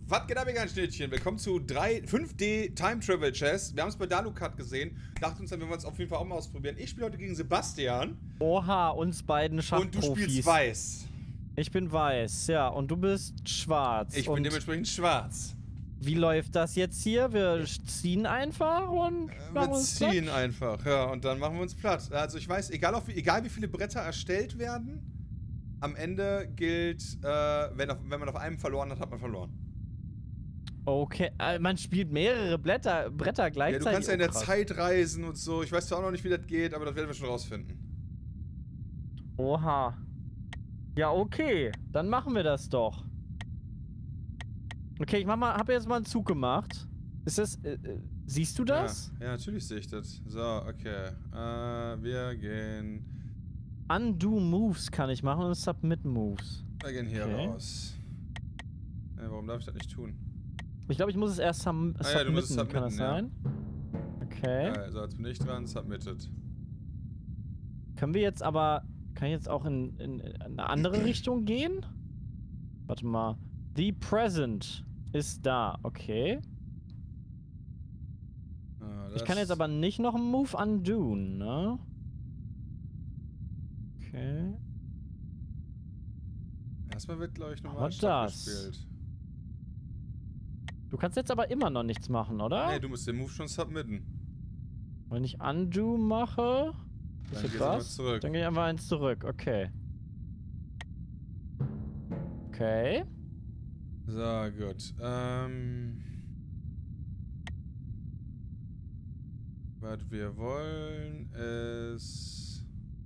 Was geht ab, ihr kleinen Schnittchen? Willkommen zu 5D Time Travel Chess. Wir haben es bei Dalukat gesehen. Dachten uns dann, wir wollen es auf jeden Fall auch mal ausprobieren. Ich spiele heute gegen Sebastian. Oha, uns beiden Schachprofis. Und du spielst weiß. Ich bin weiß, ja. Und du bist schwarz. Ich bin dementsprechend schwarz. Wie läuft das jetzt hier? Wir ziehen einfach und wir ziehen einfach, ja. Und dann machen wir uns platt. Also ich weiß, egal wie viele Bretter erstellt werden, am Ende gilt, wenn man auf einem verloren hat, hat man verloren. Okay, man spielt mehrere Bretter gleichzeitig. Ja, du kannst ja in der Zeit reisen und so. Ich weiß zwar auch noch nicht, wie das geht, aber das werden wir schon rausfinden. Oha. Ja, okay. Dann machen wir das doch. Okay, ich habe jetzt mal einen Zug gemacht. Ist das, siehst du das? Ja, natürlich sehe ich das. So, okay. Wir gehen... Undo Moves kann ich machen und Submit Moves. Wir gehen hier raus. Warum darf ich das nicht tun? Ich glaube, ich muss es erst submitten, du musst es submitten, kann das sein? Okay. So, jetzt bin ich dran, submitted. Können wir jetzt aber... Kann ich jetzt auch in eine andere Richtung gehen? Warte mal. The Present ist da, okay. Ich kann jetzt aber nicht noch einen Move undoen, ne? Okay. Erstmal wird, glaube ich, nochmal gespielt. Du kannst jetzt aber immer noch nichts machen, oder? Nee, du musst den Move schon submitten. Wenn ich Undo mache... Dann gehst du zurück. Dann gehe ich einfach eins zurück, okay. Okay. So, gut. Was wir wollen ist...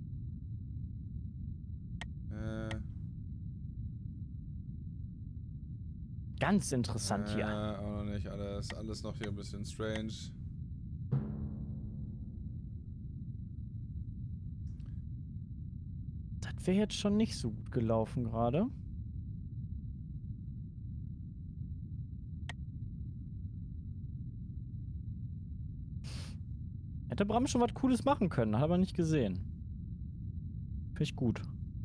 Ganz interessant hier. Auch noch nicht alles. Alles noch hier ein bisschen strange. Das wäre jetzt schon nicht so gut gelaufen gerade. Hätte Bram schon was Cooles machen können, hat aber nicht gesehen. Finde ich gut.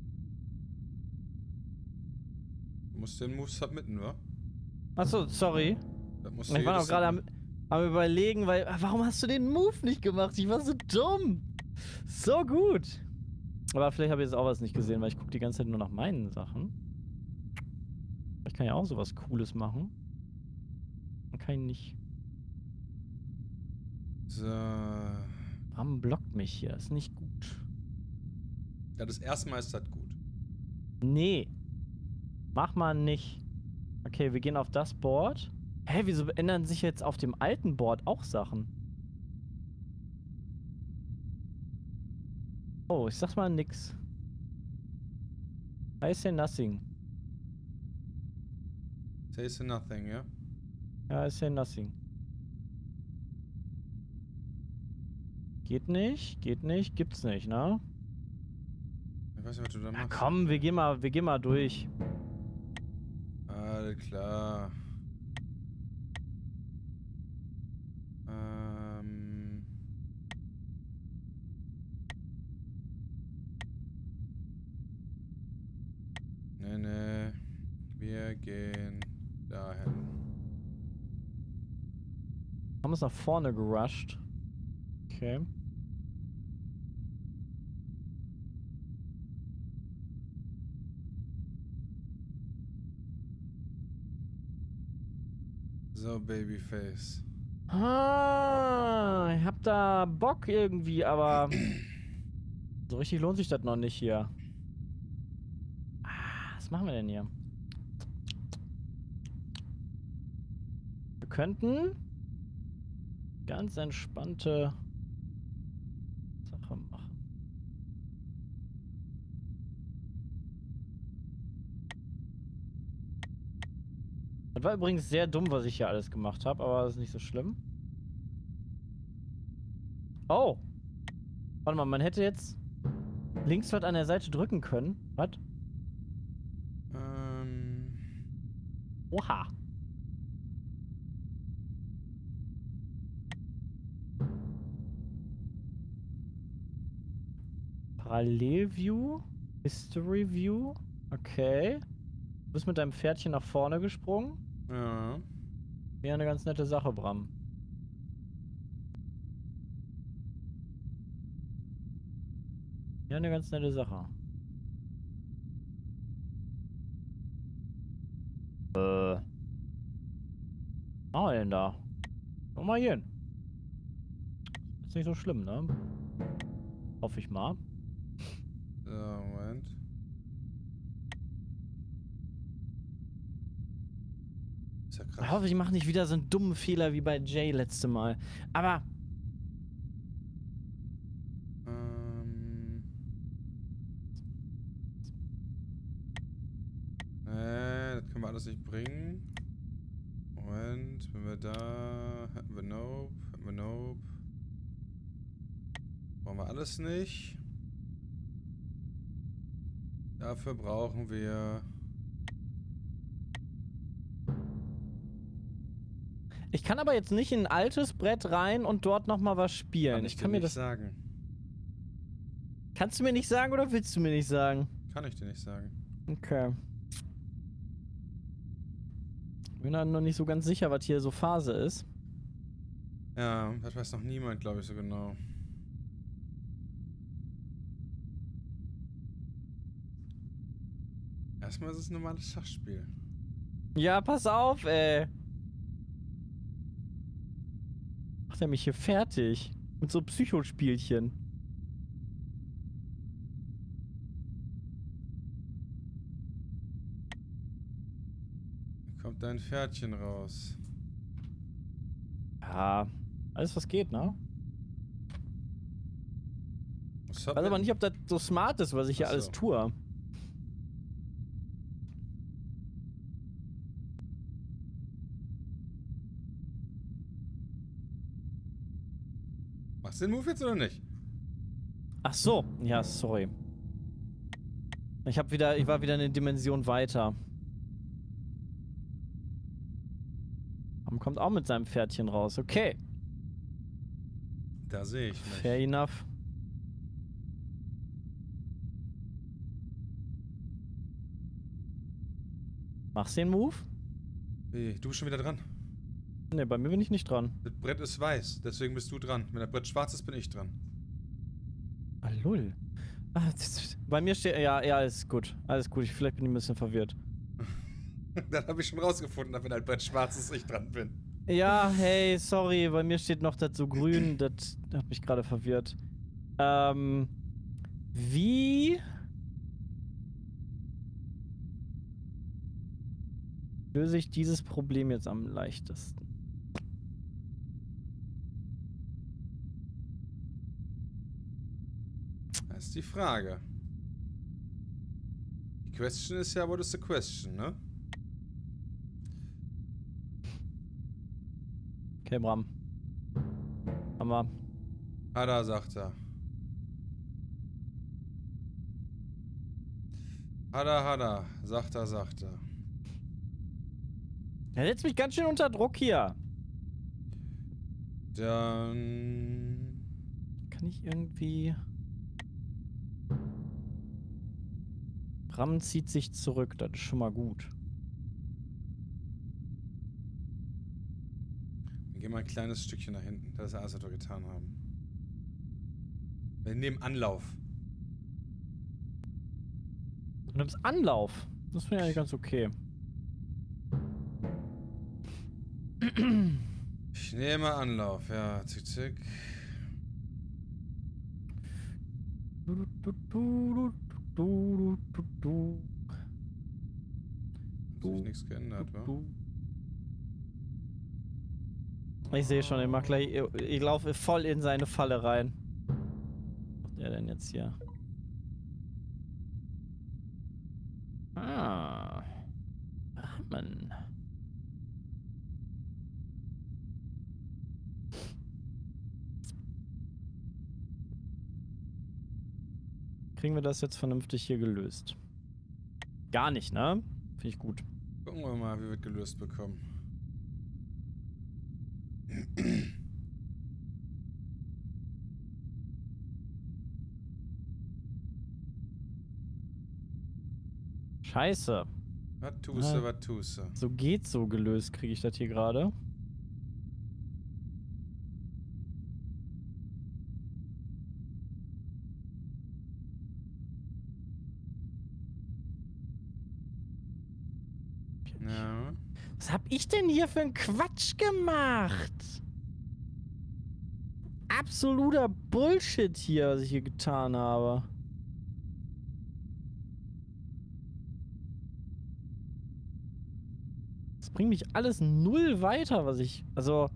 Du musst den Move submitten, wa? Achso, sorry. Ich war noch gerade am Überlegen, weil... Warum hast du den Move nicht gemacht? Ich war so dumm. So gut. Aber vielleicht habe ich jetzt auch was nicht gesehen, weil ich gucke die ganze Zeit nur nach meinen Sachen. Ich kann ja auch sowas Cooles machen. Man kann ihn nicht. So. Bram blockt mich hier. Ist nicht gut. Ja, das erste Mal ist das gut. Nee. Mach mal nicht. Okay, wir gehen auf das Board. Hä, wieso ändern sich jetzt auf dem alten Board auch Sachen? Oh, ich sag mal nix. I say nothing. Say nothing, ja? Ja, I say nothing. Geht nicht, gibt's nicht, ne? Ich weiß nicht, was du da machst. Na komm, wir gehen mal durch. Alles klar. Nee. Wir gehen dahin. Haben uns nach vorne gerusht. Okay. So, Babyface. Ah, ich hab da Bock irgendwie, aber so richtig lohnt sich das noch nicht hier. Was machen wir denn hier? Wir könnten ganz entspannte Sache machen. Das war übrigens sehr dumm, was ich hier alles gemacht habe, aber das ist nicht so schlimm. Oh! Warte mal, man hätte jetzt links was an der Seite drücken können. Was? Oha! Parallelview? History View? Okay. Du bist mit deinem Pferdchen nach vorne gesprungen. Ja. Wäre eine ganz nette Sache, Bram. Ja, eine ganz nette Sache. Was machen wir denn da? Komm mal hier hin. Ist nicht so schlimm, ne? Hoffe ich mal. So, Moment. Ist ja krass. Ich hoffe, ich mache nicht wieder so einen dummen Fehler wie bei Jay letzte Mal. Aber... Das können wir alles nicht bringen. Moment, wenn wir da... Hätten wir Nope, hätten wir Nope. Brauchen wir alles nicht. Dafür brauchen wir... Ich kann aber jetzt nicht in ein altes Brett rein und dort nochmal was spielen. Ich kann mir das sagen. Kannst du mir nicht sagen oder willst du mir nicht sagen? Kann ich dir nicht sagen. Okay. Bin dann noch nicht so ganz sicher, was hier so Phase ist. Ja, das weiß noch niemand, glaube ich, so genau. Erstmal ist es ein normales Schachspiel. Ja, pass auf, ey. Macht er mich hier fertig? Mit so Psychospielchen. Da kommt dein Pferdchen raus. Ja, alles was geht, ne? Ich weiß aber nicht, ob das so smart ist, was ich hier alles tue. Machst du den Move jetzt oder nicht? Ach so, ja, sorry. Ich war wieder eine Dimension weiter. Und kommt auch mit seinem Pferdchen raus, okay. Da sehe ich nicht. Fair enough. Machst du den Move? Wie, du bist schon wieder dran. Ne, bei mir bin ich nicht dran. Das Brett ist weiß, deswegen bist du dran. Wenn das Brett schwarz ist, bin ich dran. Ah, lull. Ah, bei mir steht... Ja, ist gut. Alles gut. Vielleicht bin ich ein bisschen verwirrt. Das habe ich schon rausgefunden, wenn das Brett schwarz ist, ich dran bin. Ja, hey, sorry. Bei mir steht noch das so grün. Das hat mich gerade verwirrt. Wie... löse ich dieses Problem jetzt am leichtesten? Das ist die Frage. Die Question ist ja, what is the question, ne? Okay, Bram. Hammer. Hada, sagt er. Hada, sagt er. Er setzt mich ganz schön unter Druck hier. Dann... Kann ich irgendwie... Bram zieht sich zurück, das ist schon mal gut. Wir gehen mal ein kleines Stückchen nach hinten. Das ist alles, was wir getan haben. Wir nehmen Anlauf. Du nimmst Anlauf. Das finde ich eigentlich ganz okay. Ich nehme Anlauf, ja. Zick, zick. Hat sich nichts geändert, wa? Ich sehe schon, ich laufe voll in seine Falle rein. Was macht er denn jetzt hier? Ah. Ach, Mann. Kriegen wir das jetzt vernünftig hier gelöst? Gar nicht, ne? Finde ich gut. Gucken wir mal, wie wir es gelöst bekommen. Scheiße. Was tust du, was tust du? So geht so gelöst, kriege ich das hier gerade. Ja. Was hab ich denn hier für einen Quatsch gemacht? Absoluter Bullshit hier, was ich hier getan habe. Das bringt mich alles null weiter, was ich... Also...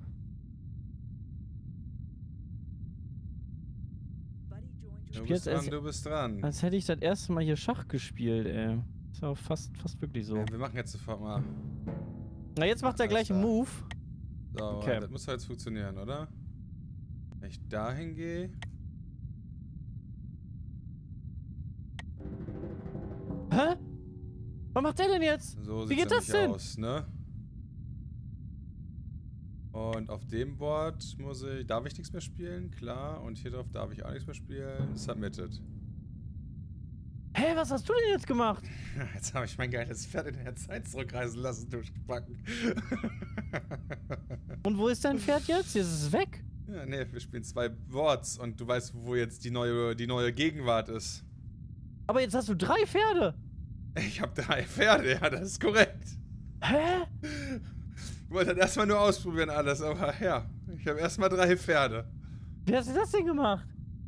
Du bist dran. Als hätte ich das erste Mal hier Schach gespielt, ey. Ist ja fast wirklich so. Ja, wir machen jetzt sofort mal. Na, jetzt macht er gleich einen Move. So, okay. Das muss halt funktionieren, oder? Wenn ich dahin gehe. Hä? Was macht der denn jetzt? So wie geht das denn? Aus, ne? Und auf dem Board darf ich nichts mehr spielen, klar. Und hier drauf darf ich auch nichts mehr spielen. Submitted. Hä, was hast du denn jetzt gemacht? Jetzt habe ich mein geiles Pferd in der Zeit zurückreisen lassen, durchgebacken. Und wo ist dein Pferd jetzt? Jetzt ist es weg. Ja, nee, wir spielen 2 Boards und du weißt, wo jetzt die neue Gegenwart ist. Aber jetzt hast du 3 Pferde. Ich habe 3 Pferde, ja, das ist korrekt. Hä? Ich wollte dann erstmal nur ausprobieren alles, aber ja, ich habe erstmal 3 Pferde. Wie hast du das denn gemacht?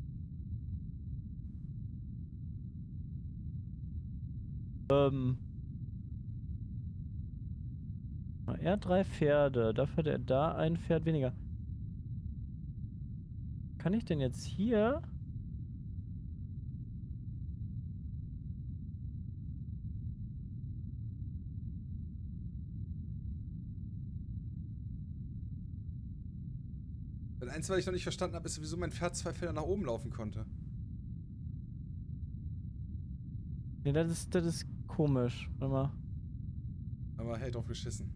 Er hat 3 Pferde, dafür hat er da ein Pferd weniger. Kann ich denn jetzt hier... Das Einzige, was ich noch nicht verstanden habe, ist, wieso mein Pferd 2 Felder nach oben laufen konnte. Nee, das ist komisch. Warte mal. Aber hey, drauf geschissen.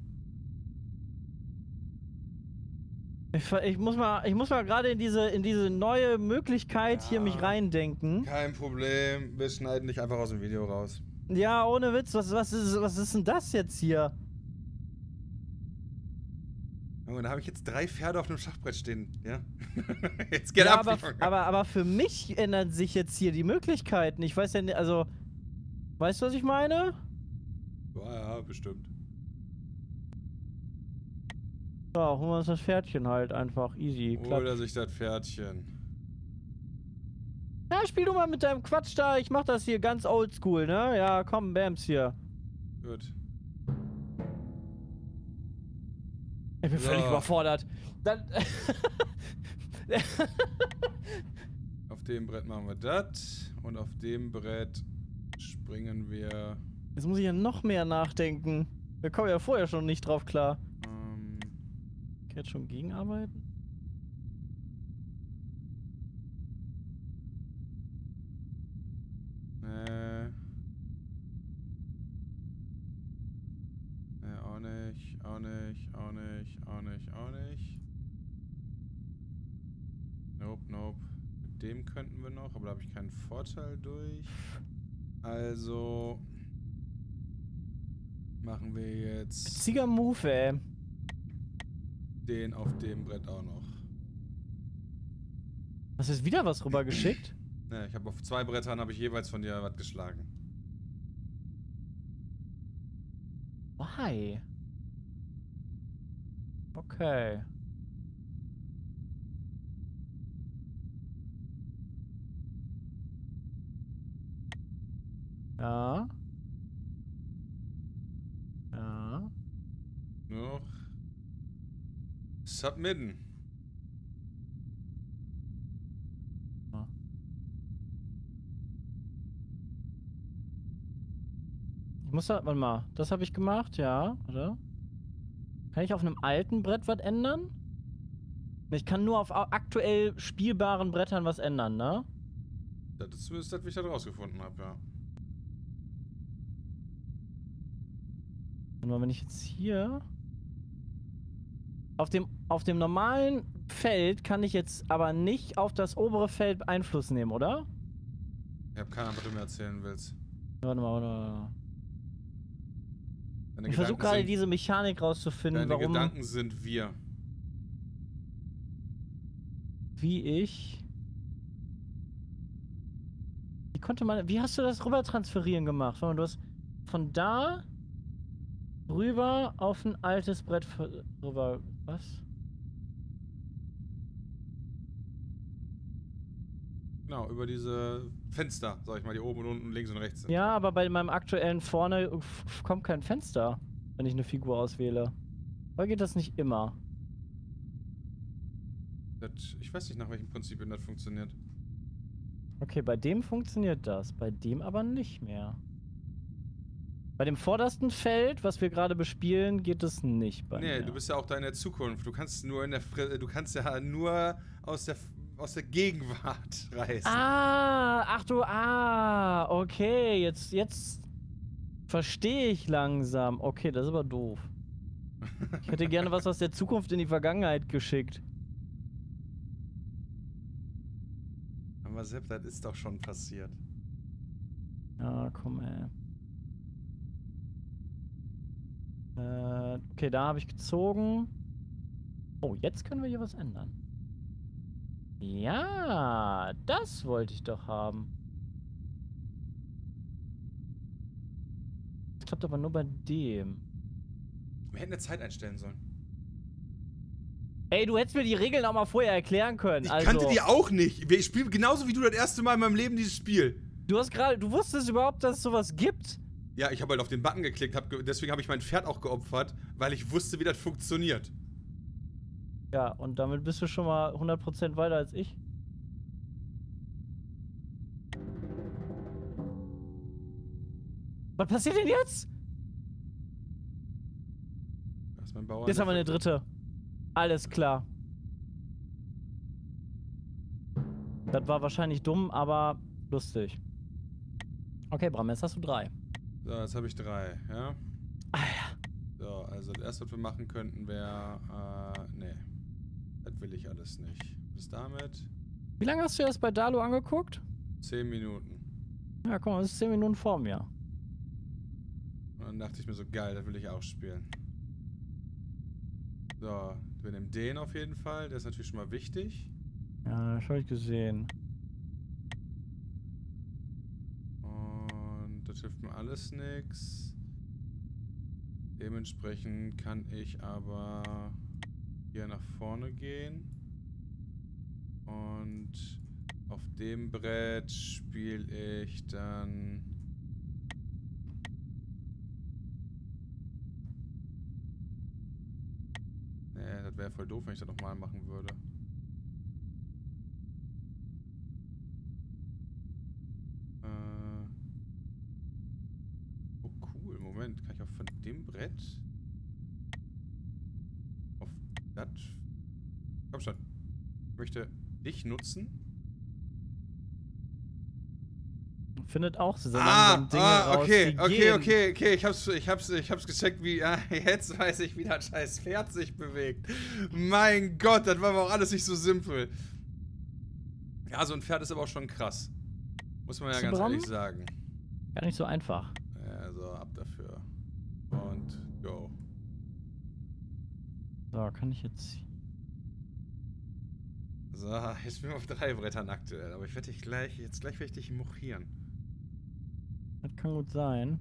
Ich muss mal gerade in diese neue Möglichkeit hier mich reindenken. Kein Problem, wir schneiden dich einfach aus dem Video raus. Ja, ohne Witz, was ist denn das jetzt hier? Und da habe ich jetzt 3 Pferde auf einem Schachbrett stehen, ja? Jetzt geht ja, ab! Aber für mich ändern sich jetzt hier die Möglichkeiten. Ich weiß ja nicht, also... Weißt du, was ich meine? Ja, bestimmt. Ja, holen wir uns das Pferdchen halt einfach. Easy. Hol er sich das Pferdchen. Ja, spiel du mal mit deinem Quatsch da. Ich mach das hier ganz oldschool, ne? Ja, komm, Bams hier. Gut. Ich bin völlig überfordert. Dann auf dem Brett machen wir das. Und auf dem Brett springen wir... Jetzt muss ich ja noch mehr nachdenken. Wir kommen ja vorher schon nicht drauf klar. Ich kann jetzt schon gegenarbeiten? Auch nicht. Nope. Mit dem könnten wir noch, aber da habe ich keinen Vorteil durch. Also machen wir jetzt... Witziger Move, ey. Den auf dem Brett auch noch. Hast du jetzt wieder was rübergeschickt? Ja, ich habe auf 2 Brettern habe ich jeweils von dir was geschlagen. Why? Okay. Ja. Ja. Noch. Submitten. Ja. Ich muss da, warte mal, das habe ich gemacht, ja, oder? Kann ich auf einem alten Brett was ändern? Ich kann nur auf aktuell spielbaren Brettern was ändern, ne? Das ist zumindest das, wie ich das rausgefunden habe, ja. Und wenn ich jetzt hier... Auf dem normalen Feld kann ich jetzt aber nicht auf das obere Feld Einfluss nehmen, oder? Ich habe keine Ahnung, was du mir erzählen willst. Warte mal. Ich versuche gerade diese Mechanik rauszufinden, warum... Deine Gedanken sind wir. Wie wie hast du das rüber transferieren gemacht? Du hast von da rüber auf ein altes Brett rüber... Was? Genau, über diese Fenster, sag ich mal, die oben und unten, links und rechts sind. Ja, aber bei meinem aktuellen vorne kommt kein Fenster, wenn ich eine Figur auswähle. Oder geht das nicht immer? Ich weiß nicht, nach welchen Prinzipien das funktioniert. Okay, bei dem funktioniert das, bei dem aber nicht mehr. Bei dem vordersten Feld, was wir gerade bespielen, geht es nicht bei mir. Nee, du bist ja auch da in der Zukunft. Du kannst nur du kannst ja nur aus der Gegenwart reisen. Okay, jetzt verstehe ich langsam. Okay, das ist aber doof. Ich hätte gerne was aus der Zukunft in die Vergangenheit geschickt. Aber Sepp, das ist doch schon passiert. Ja, komm, ey. Okay, da habe ich gezogen. Oh, jetzt können wir hier was ändern. Ja, das wollte ich doch haben. Das klappt aber nur bei dem. Wir hätten eine Zeit einstellen sollen. Ey, du hättest mir die Regeln auch mal vorher erklären können. Ich kannte die auch nicht. Ich spiele genauso wie du das erste Mal in meinem Leben dieses Spiel. Du wusstest überhaupt, dass es sowas gibt? Ja, ich habe halt auf den Button geklickt, deswegen habe ich mein Pferd auch geopfert, weil ich wusste, wie das funktioniert. Ja, und damit bist du schon mal 100% weiter als ich. Was passiert denn jetzt? Das ist mein Bauer. Jetzt haben wir eine dritte. Alles klar. Das war wahrscheinlich dumm, aber lustig. Okay, Bram, jetzt hast du 3. So, jetzt habe ich 3, ja? Ah ja. So, also das erste, was wir machen könnten, wäre, nee. Das will ich alles nicht. Bis damit. Wie lange hast du das bei Dalu angeguckt? 10 Minuten. Ja, guck mal, das ist 10 Minuten vor mir. Und dann dachte ich mir so, geil, das will ich auch spielen. So, wir nehmen den auf jeden Fall. Der ist natürlich schon mal wichtig. Ja, das habe ich gesehen. Und das hilft mir alles nix. Dementsprechend kann ich aber hier nach vorne gehen. Und auf dem Brett spiele ich dann... Nee, das wäre voll doof, wenn ich das nochmal machen würde. Oh cool, Moment. Kann ich auch von dem Brett auf das... Komm schon. Ich möchte dich nutzen. Findet auch so langsam Dinge raus, okay. Ich hab's gecheckt, wie... jetzt weiß ich, wie das scheiß Pferd sich bewegt. Mein Gott, das war aber auch alles nicht so simpel. Ja, so ein Pferd ist aber auch schon krass. Muss man ja ganz ehrlich sagen. Gar nicht so einfach. Ja, so, ab dafür. Und go. So, kann ich jetzt... So, jetzt bin ich auf 3 Brettern aktuell, aber ich werde dich gleich werde ich dich mochieren. Das kann gut sein.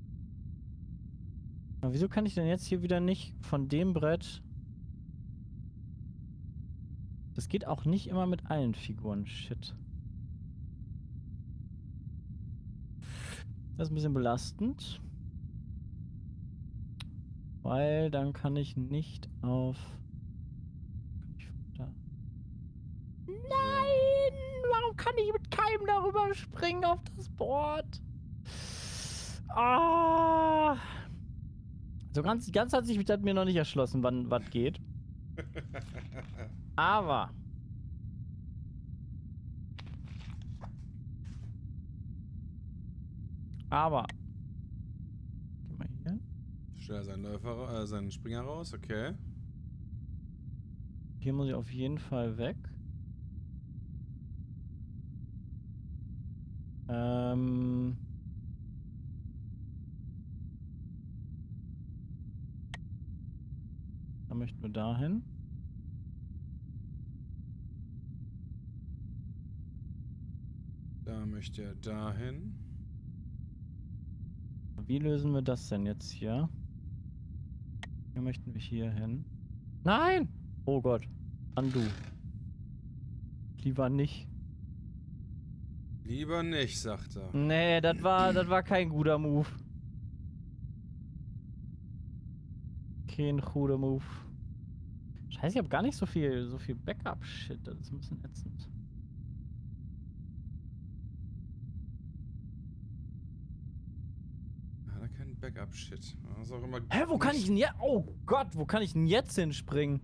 Aber wieso kann ich denn jetzt hier wieder nicht von dem Brett... Das geht auch nicht immer mit allen Figuren. Shit. Das ist ein bisschen belastend. Weil dann kann ich nicht auf... Nein! Warum kann ich mit keinem darüber springen auf das Board? Ah! So ganz hat sich das mir noch nicht erschlossen, wann was geht. Aber... Geh mal hier. Stell seinen Springer raus, okay. Hier muss ich auf jeden Fall weg. Dann möchten wir dahin. Da möchte er dahin. Wie lösen wir das denn jetzt hier? Hier möchten wir hier hin. Nein! Oh Gott. Undo. Lieber nicht. Lieber nicht, sagt er. Nee, das war kein guter Move. Kein guter Move. Scheiße, ich habe gar nicht so viel Backup-Shit. Das ist ein bisschen ätzend. Hat er keinen Backup-Shit. Was auch immer. Hä, wo kann ich denn jetzt? Oh Gott, wo kann ich denn jetzt hinspringen?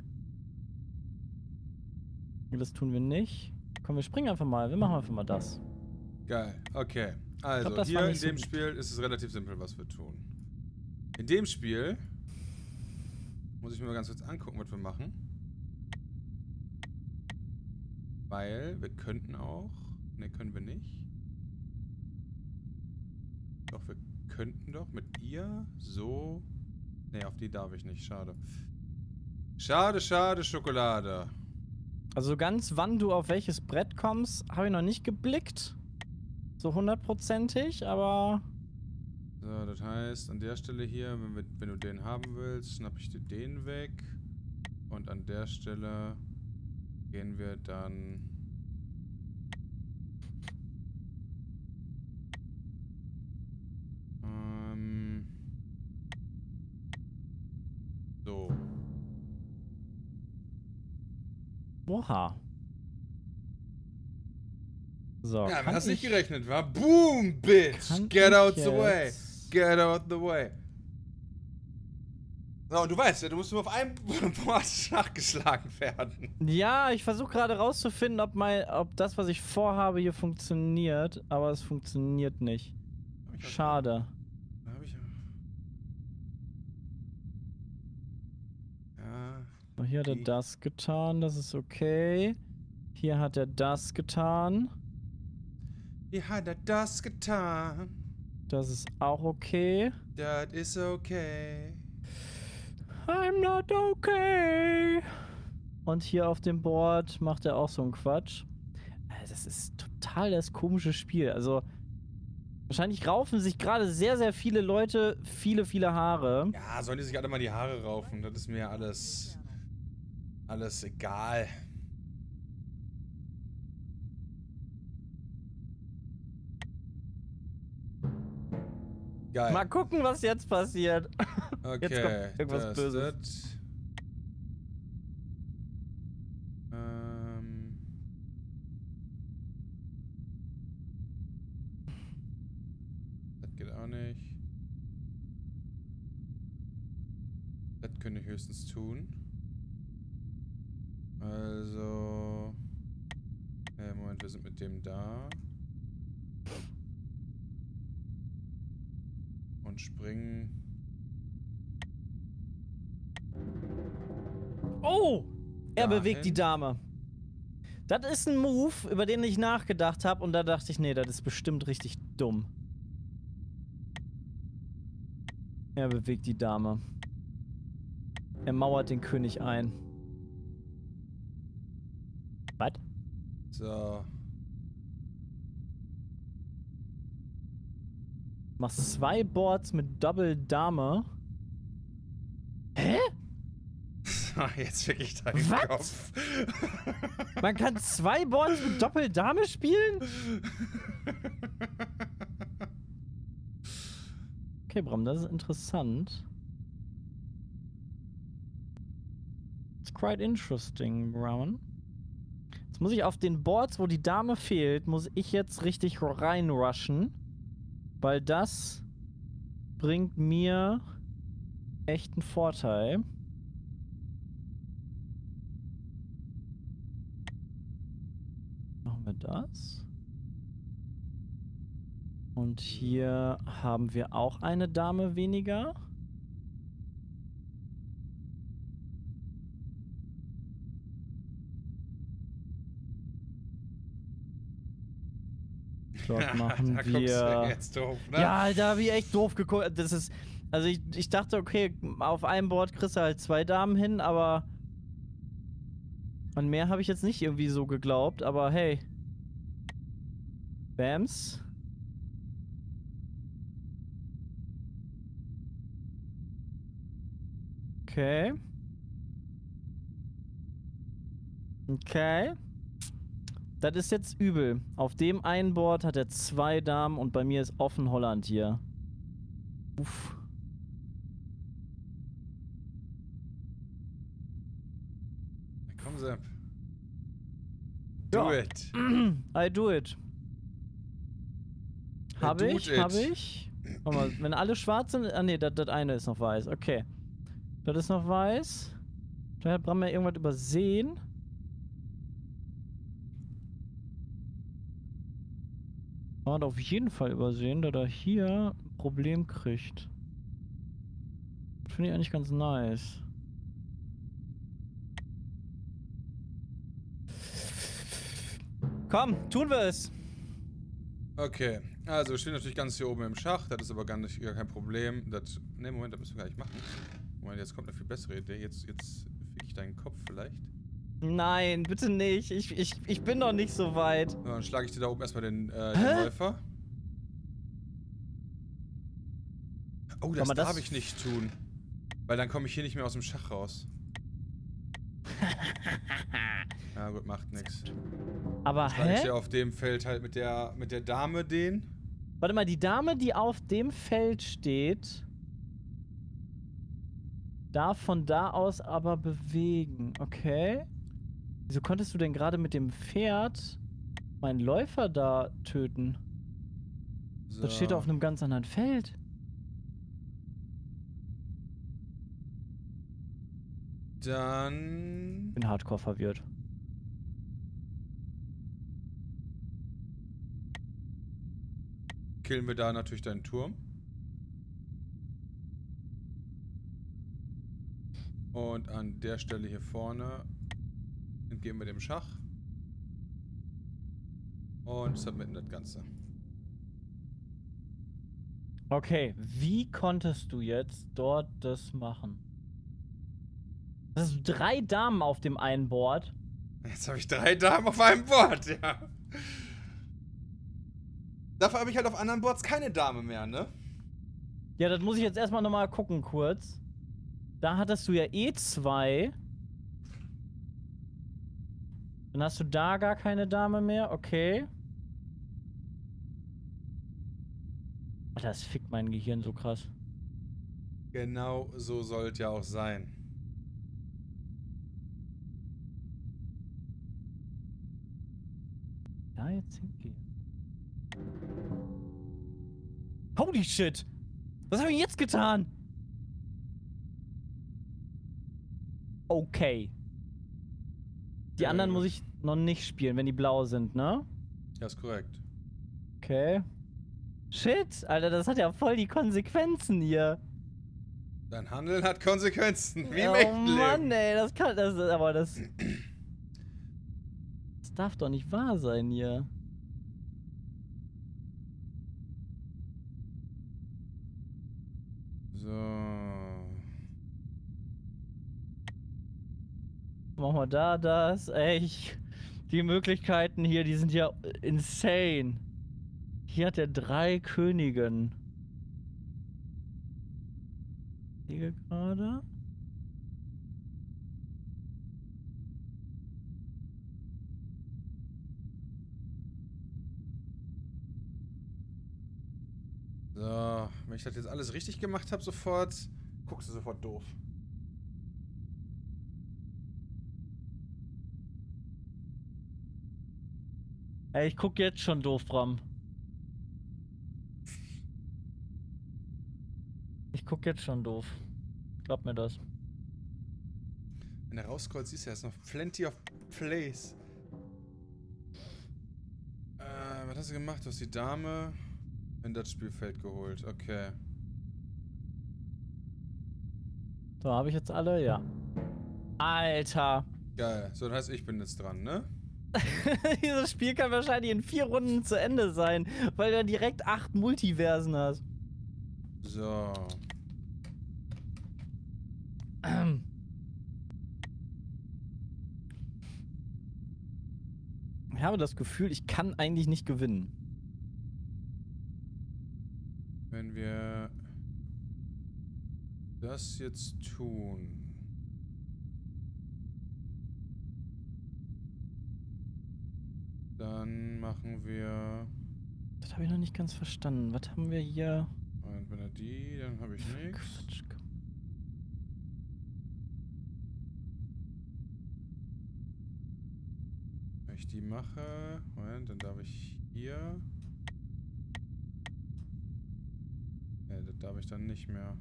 Das tun wir nicht. Komm, wir springen einfach mal. Wir machen einfach mal das. Geil, okay. Also, glaub, hier in so dem Spiel ist es relativ simpel, was wir tun. In dem Spiel muss ich mir mal ganz kurz angucken, was wir machen. Weil wir könnten auch... Ne, können wir nicht. Doch, wir könnten doch mit ihr so... Ne, auf die darf ich nicht. Schade. Schade, schade, Schokolade. Also ganz wann du auf welches Brett kommst, habe ich noch nicht geblickt. So hundertprozentig, aber... So, das heißt, an der Stelle hier, wenn du den haben willst, schnapp ich dir den weg. Und an der Stelle gehen wir dann... So. Oha. So, Ja, man hat nicht gerechnet, wa? Boom, bitch! Get out the way! Get out the way! So, und du weißt ja, du musst nur auf einem Board nachgeschlagen werden. Ja, ich versuche gerade rauszufinden, ob das, was ich vorhabe, hier funktioniert. Aber es funktioniert nicht. Schade. Da hab ich ja. So, hier hat er das getan, das ist okay. Hier hat er das getan. Wie hat er das getan? Das ist auch okay. That is okay. I'm not okay. Und hier auf dem Board macht er auch so einen Quatsch. Das ist total das komische Spiel. Also, wahrscheinlich raufen sich gerade sehr, sehr viele Leute viele Haare. Ja, sollen die sich alle mal die Haare raufen? Das ist mir alles egal. Geil. Mal gucken, was jetzt passiert. Okay, jetzt kommt irgendwas Böses. Das geht auch nicht. Das könnte ich höchstens tun. Also... Moment, wir sind mit dem da. Und springen. Oh! Er Dahin. bewegt die Dame. Das ist ein Move, über den ich nachgedacht habe. Und da dachte ich, nee, das ist bestimmt richtig dumm. Er bewegt die Dame. Er mauert den König ein. Was? So. Machst 2 Boards mit Double Dame. Hä? Jetzt fick ich deinen Kopf. Man kann 2 Boards mit Doppel Dame spielen? Okay, Bram, das ist interessant. It's quite interesting, Bram. Jetzt muss ich auf den Boards, wo die Dame fehlt, muss ich jetzt richtig reinrushen. Weil das bringt mir echt einen Vorteil. Machen wir das. Und hier haben wir auch eine Dame weniger. Dort machen da wir... jetzt doof, ne? Ja, da habe ich echt doof geguckt. Das ist... Also ich dachte, okay, auf einem Board kriegst du halt 2 Damen hin, aber an mehr habe ich jetzt nicht irgendwie so geglaubt, aber hey. Bams. Okay. Okay. Das ist jetzt übel. Auf dem einen Board hat er 2 Damen und bei mir ist offen Holland hier. Uff. Komm, Sepp. Do it. I do it. Hab ich. Guck mal, wenn alle schwarz sind. Ah ne, das eine ist noch weiß. Okay. Das ist noch weiß. Da hat Bram ja irgendwas übersehen. Er hat auf jeden Fall übersehen, dass er hier ein Problem kriegt. Finde ich eigentlich ganz nice. Komm, tun wir es! Okay, also wir stehen natürlich ganz hier oben im Schach, das ist aber gar kein Problem. Ne, Moment, das müssen wir gar nicht machen. Moment, jetzt kommt eine viel bessere Idee. Jetzt fick ich deinen Kopf vielleicht. Nein, bitte nicht. Ich bin noch nicht so weit. Ja, dann schlage ich dir da oben erstmal den Läufer. Oh, das darf ich nicht tun. Weil dann komme ich hier nicht mehr aus dem Schach raus. Ja gut, macht nichts. Aber hä? Ich dir auf dem Feld halt mit der Dame den. Warte mal, die Dame, die auf dem Feld steht, darf von da aus aber bewegen. Okay. Wieso konntest du denn gerade mit dem Pferd meinen Läufer da töten? So. Das steht auf einem ganz anderen Feld. Dann... Ich bin hardcore verwirrt. Killen wir da natürlich deinen Turm. Und an der Stelle hier vorne entgehen wir dem Schach. Und submitten das Ganze. Okay, wie konntest du jetzt dort das machen? Das sind 3 Damen auf dem einen Board. Jetzt habe ich 3 Damen auf einem Board, ja. Dafür habe ich halt auf anderen Boards keine Dame mehr, ne? Ja, das muss ich jetzt erstmal nochmal gucken kurz. Da hattest du ja eh 2. Dann hast du da gar keine Dame mehr, okay. Alter, das fickt mein Gehirn so krass. Genau so sollte ja auch sein. Da jetzt hingehen. Holy shit! Was habe ich jetzt getan? Okay. Die anderen muss ich noch nicht spielen, wenn die blau sind, ne? Ja, ist korrekt. Okay. Shit, Alter, das hat ja voll die Konsequenzen hier. Dein Handeln hat Konsequenzen, wie im oh echten Leben. Mann, ey, das darf doch nicht wahr sein hier. So. Machen wir da das. Ey, die Möglichkeiten hier, die sind ja insane. Hier hat er 3 Königen. Hier gerade. So, wenn ich das jetzt alles richtig gemacht habe, sofort, guckst du sofort doof. Ey, ich guck jetzt schon doof, Bram. Ich guck jetzt schon doof. Glaub mir das. Wenn er rausscrollt, siehst du, er ist noch plenty of plays. Was hast du gemacht? Du hast die Dame in das Spielfeld geholt. Okay. So, habe ich jetzt alle? Ja. Alter. Geil. So, das heißt, ich bin jetzt dran, ne? Dieses Spiel kann wahrscheinlich in 4 Runden zu Ende sein, weil du direkt 8 Multiversen hast. So. Ich habe das Gefühl, ich kann eigentlich nicht gewinnen. Wenn wir das jetzt tun. Dann machen wir... Das habe ich noch nicht ganz verstanden. Was haben wir hier? Und wenn er die, dann habe ich nichts. Quatsch. Wenn ich die mache, Moment, dann darf ich hier. Ne, das darf ich dann nicht mehr.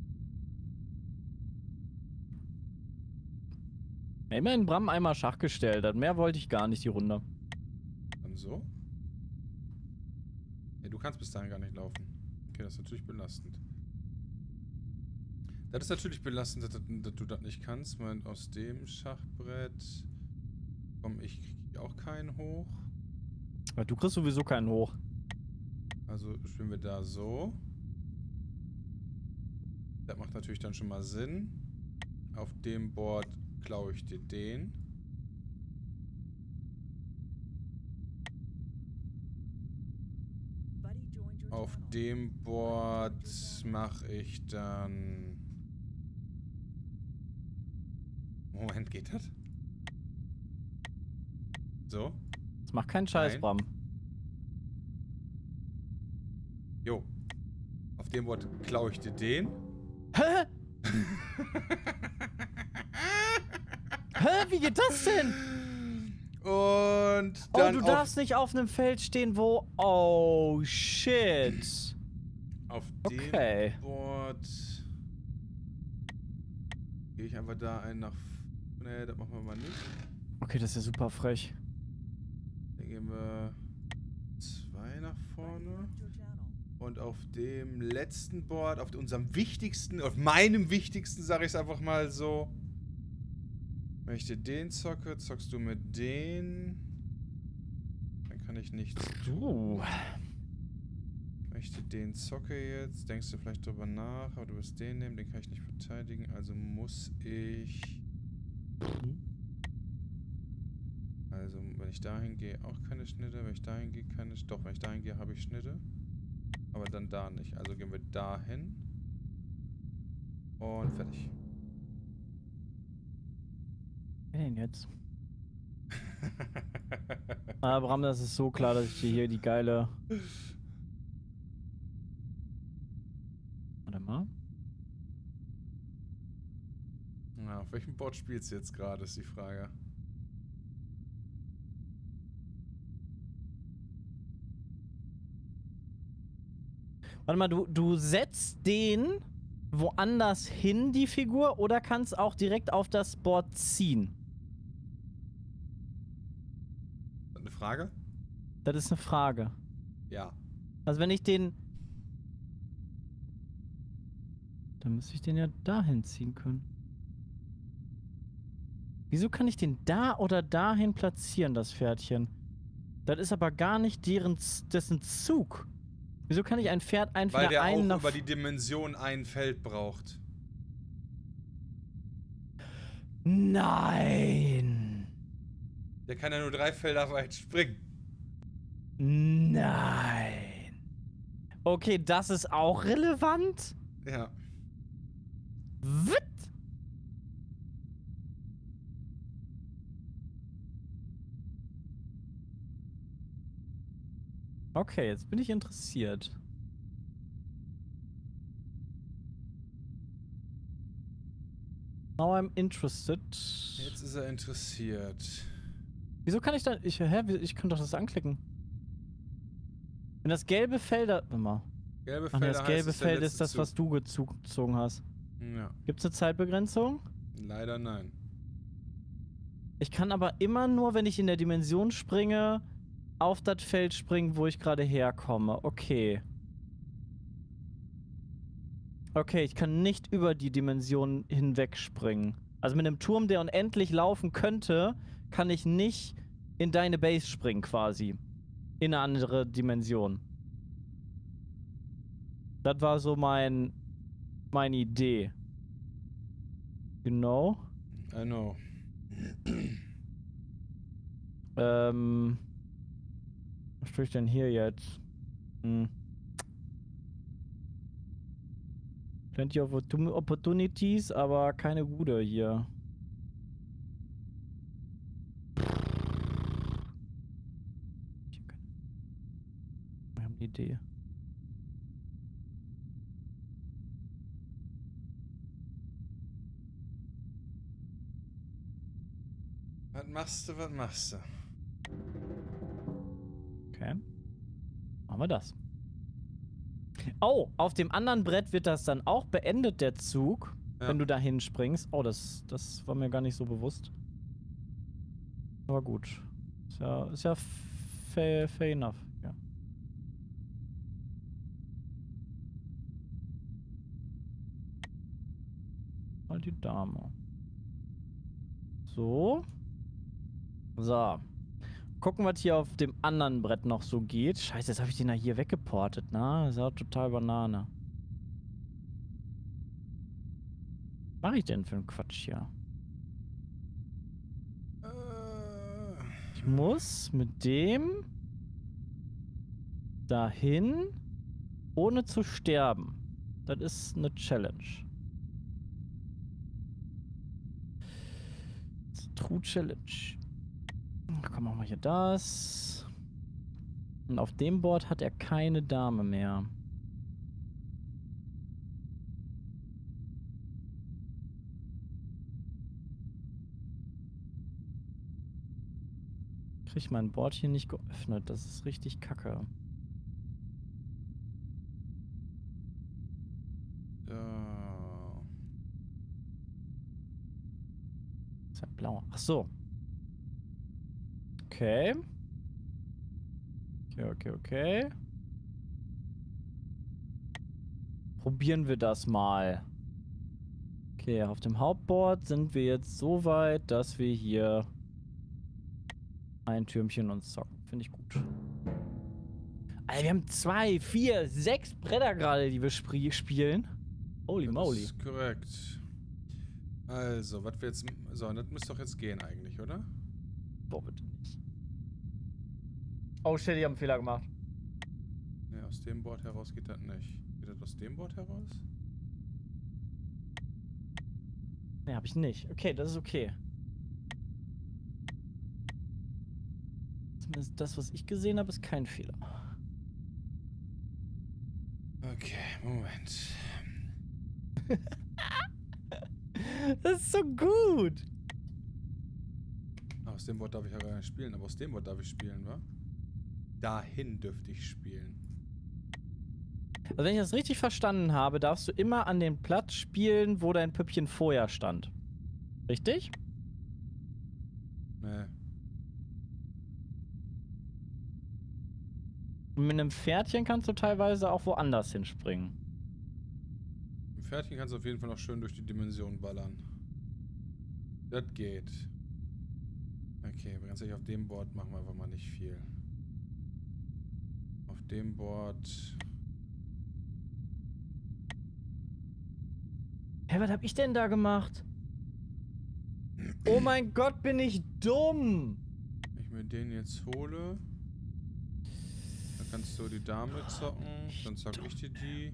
Immerhin Bram einmal Schach gestellt hat. Mehr wollte ich gar nicht die Runde. Dann so? Ja, du kannst bis dahin gar nicht laufen. Okay, das ist natürlich belastend. Das ist natürlich belastend, dass du das nicht kannst. Moment, aus dem Schachbrett komme ich auch keinen hoch. Aber du kriegst sowieso keinen hoch. Also spielen wir da so. Das macht natürlich dann schon mal Sinn. Auf dem Board klaue ich dir den. Auf dem Board mache ich dann... Moment, geht das? So? Das macht keinen Scheiß, Nein. Bram. Jo. Auf dem Board klaue ich dir den. Hä? Hä? Wie geht das denn? Und dann du darfst nicht auf einem Feld stehen, wo... Oh, shit. auf Okay. dem Board gehe ich einfach da einen nach... Ne, das machen wir mal nicht. Okay, das ist ja super frech. Dann gehen wir 2 nach vorne. Und auf dem letzten Board, auf unserem wichtigsten, auf meinem wichtigsten, sage ich es einfach mal so. Wenn ich dir den zocke, zockst du mit den. Dann kann ich nichts tun. Wenn ich dir den zocke jetzt, denkst du vielleicht drüber nach, aber du wirst den nehmen, den kann ich nicht verteidigen, also muss ich... Also, wenn ich dahin gehe, auch keine Schnitte, wenn ich dahin gehe, keine... Doch, wenn ich dahin gehe, habe ich Schnitte. Aber dann da nicht. Also gehen wir dahin. Und fertig. Wer denn jetzt? Bram, das ist so klar, dass ich dir hier die geile... Warte mal. Na, auf welchem Board spielst du jetzt gerade, ist die Frage. Warte mal, du setzt den woanders hin, die Figur, oder kannst auch direkt auf das Board ziehen? Eine Frage? Das ist eine Frage. Ja. Also wenn ich den... Dann müsste ich den ja dahin ziehen können. Wieso kann ich den da oder dahin platzieren, das Pferdchen? Das ist aber gar nicht dessen Zug. Wieso kann ich ein Pferd einfach weil der einen auch über die Dimension ein Feld braucht. Nein! Der kann ja nur 3 Felder weit springen. Nein! Okay, das ist auch relevant? Ja. Was? Okay, jetzt bin ich interessiert. Now I'm interested. Jetzt ist er interessiert. Wieso kann ich dann... Ich kann doch das anklicken. Wenn das gelbe Feld... Warte mal. Gelbe Ach nee, Felder das gelbe heißt, Feld ist das, was du gezogen hast. Ja. Gibt es eine Zeitbegrenzung? Leider nein. Ich kann aber immer nur, wenn ich in der Dimension springe, auf das Feld springen, wo ich gerade herkomme. Okay. Okay, ich kann nicht über die Dimension hinweg springen. Also mit einem Turm, der unendlich laufen könnte, kann ich nicht in deine Base springen quasi. In eine andere Dimension. Das war so meine Idee. You know? I know. Was tue ich denn hier jetzt? Plenty of Opportunities, aber keine gute hier. Wir haben eine Idee. Was machst du, was machst du? Okay. Machen wir das. Oh, auf dem anderen Brett wird das dann auch beendet, der Zug, wenn du da hinspringst. Oh, das war mir gar nicht so bewusst. Aber gut. Ist ja fair enough. Ja. Mal die Dame. So. So. Gucken, was hier auf dem anderen Brett noch so geht. Scheiße, jetzt habe ich den ja hier weggeportet, ne? Das ist ja total Banane. Was mache ich denn für einen Quatsch hier? Ich muss mit dem dahin, ohne zu sterben. Das ist eine Challenge. True Challenge. Komm, machen wir hier das. Und auf dem Board hat er keine Dame mehr. Krieg ich mein Board hier nicht geöffnet. Das ist richtig kacke. Ist ja blau. Ach so. Okay. Okay. Probieren wir das mal. Okay, auf dem Hauptboard sind wir jetzt so weit, dass wir hier ein Türmchen uns zocken. Finde ich gut. Alter, wir haben 2, 4, 6 Bretter gerade, die wir spielen. Holy moly. Das ist korrekt. Also, was wir jetzt... So, das müsste doch jetzt gehen eigentlich, oder? Boah, bitte nicht. Oh shit, ich habe einen Fehler gemacht. Ne, aus dem Board heraus geht das nicht. Geht das aus dem Board heraus? Ne, habe ich nicht. Okay, das ist okay. Zumindest das, was ich gesehen habe, ist kein Fehler. Okay, Moment. Das ist so gut. Aus dem Board darf ich ja gar nicht spielen, aber aus dem Board darf ich spielen, wa? Dahin dürfte ich spielen. Also wenn ich das richtig verstanden habe, darfst du immer an den Platz spielen, wo dein Püppchen vorher stand. Richtig? Nee. Und mit einem Pferdchen kannst du teilweise auch woanders hinspringen. Im Pferdchen kannst du auf jeden Fall noch schön durch die Dimension ballern. Das geht. Okay, aber ganz ehrlich, auf dem Board machen wir einfach mal nicht viel. Auf dem Board... Hä, was hab ich denn da gemacht? Oh mein Gott, bin ich dumm! Wenn ich mir den jetzt hole, dann kannst du die Dame zocken, dann zock ich dir die.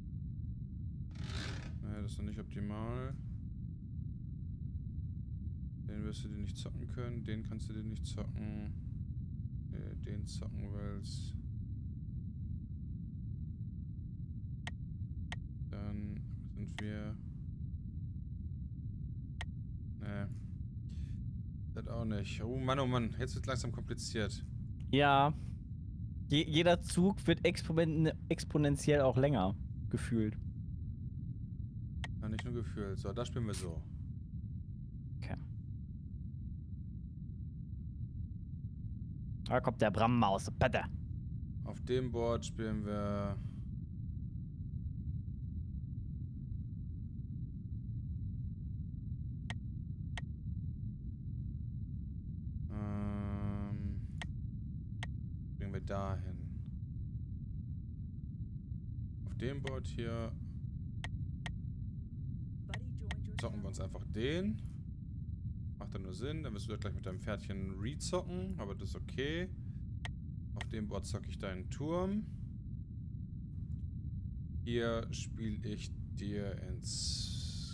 Naja, das ist noch nicht optimal. Den wirst du dir nicht zocken können, den kannst du dir nicht zocken. Den zocken willst. Dann sind wir... Nee. Das auch nicht. Oh Mann, jetzt wird langsam kompliziert. Ja. Jeder Zug wird exponentiell auch länger gefühlt. Ja, nicht nur gefühlt. So, da spielen wir so. Okay. Da kommt der Bram aus der Pette. Auf dem Board spielen wir... Bringen wir dahin. Auf dem Board hier... zocken wir uns einfach den. Macht dann nur Sinn. Dann wirst du gleich mit deinem Pferdchen rezocken. Aber das ist okay. Auf dem Board zocke ich deinen Turm. Hier spiele ich dir ins...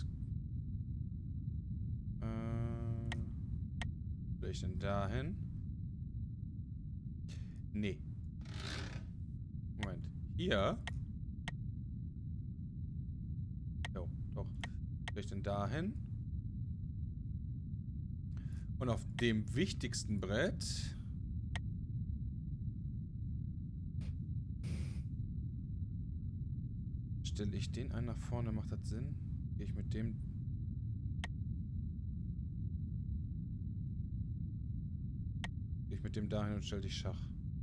will ich denn dahin? Nee. Moment. Hier? Jo, doch. Will ich denn dahin? Und auf dem wichtigsten Brett... Stelle ich den einen nach vorne, macht das Sinn? Gehe ich mit dem... Gehe ich mit dem dahin und stelle dich Schach.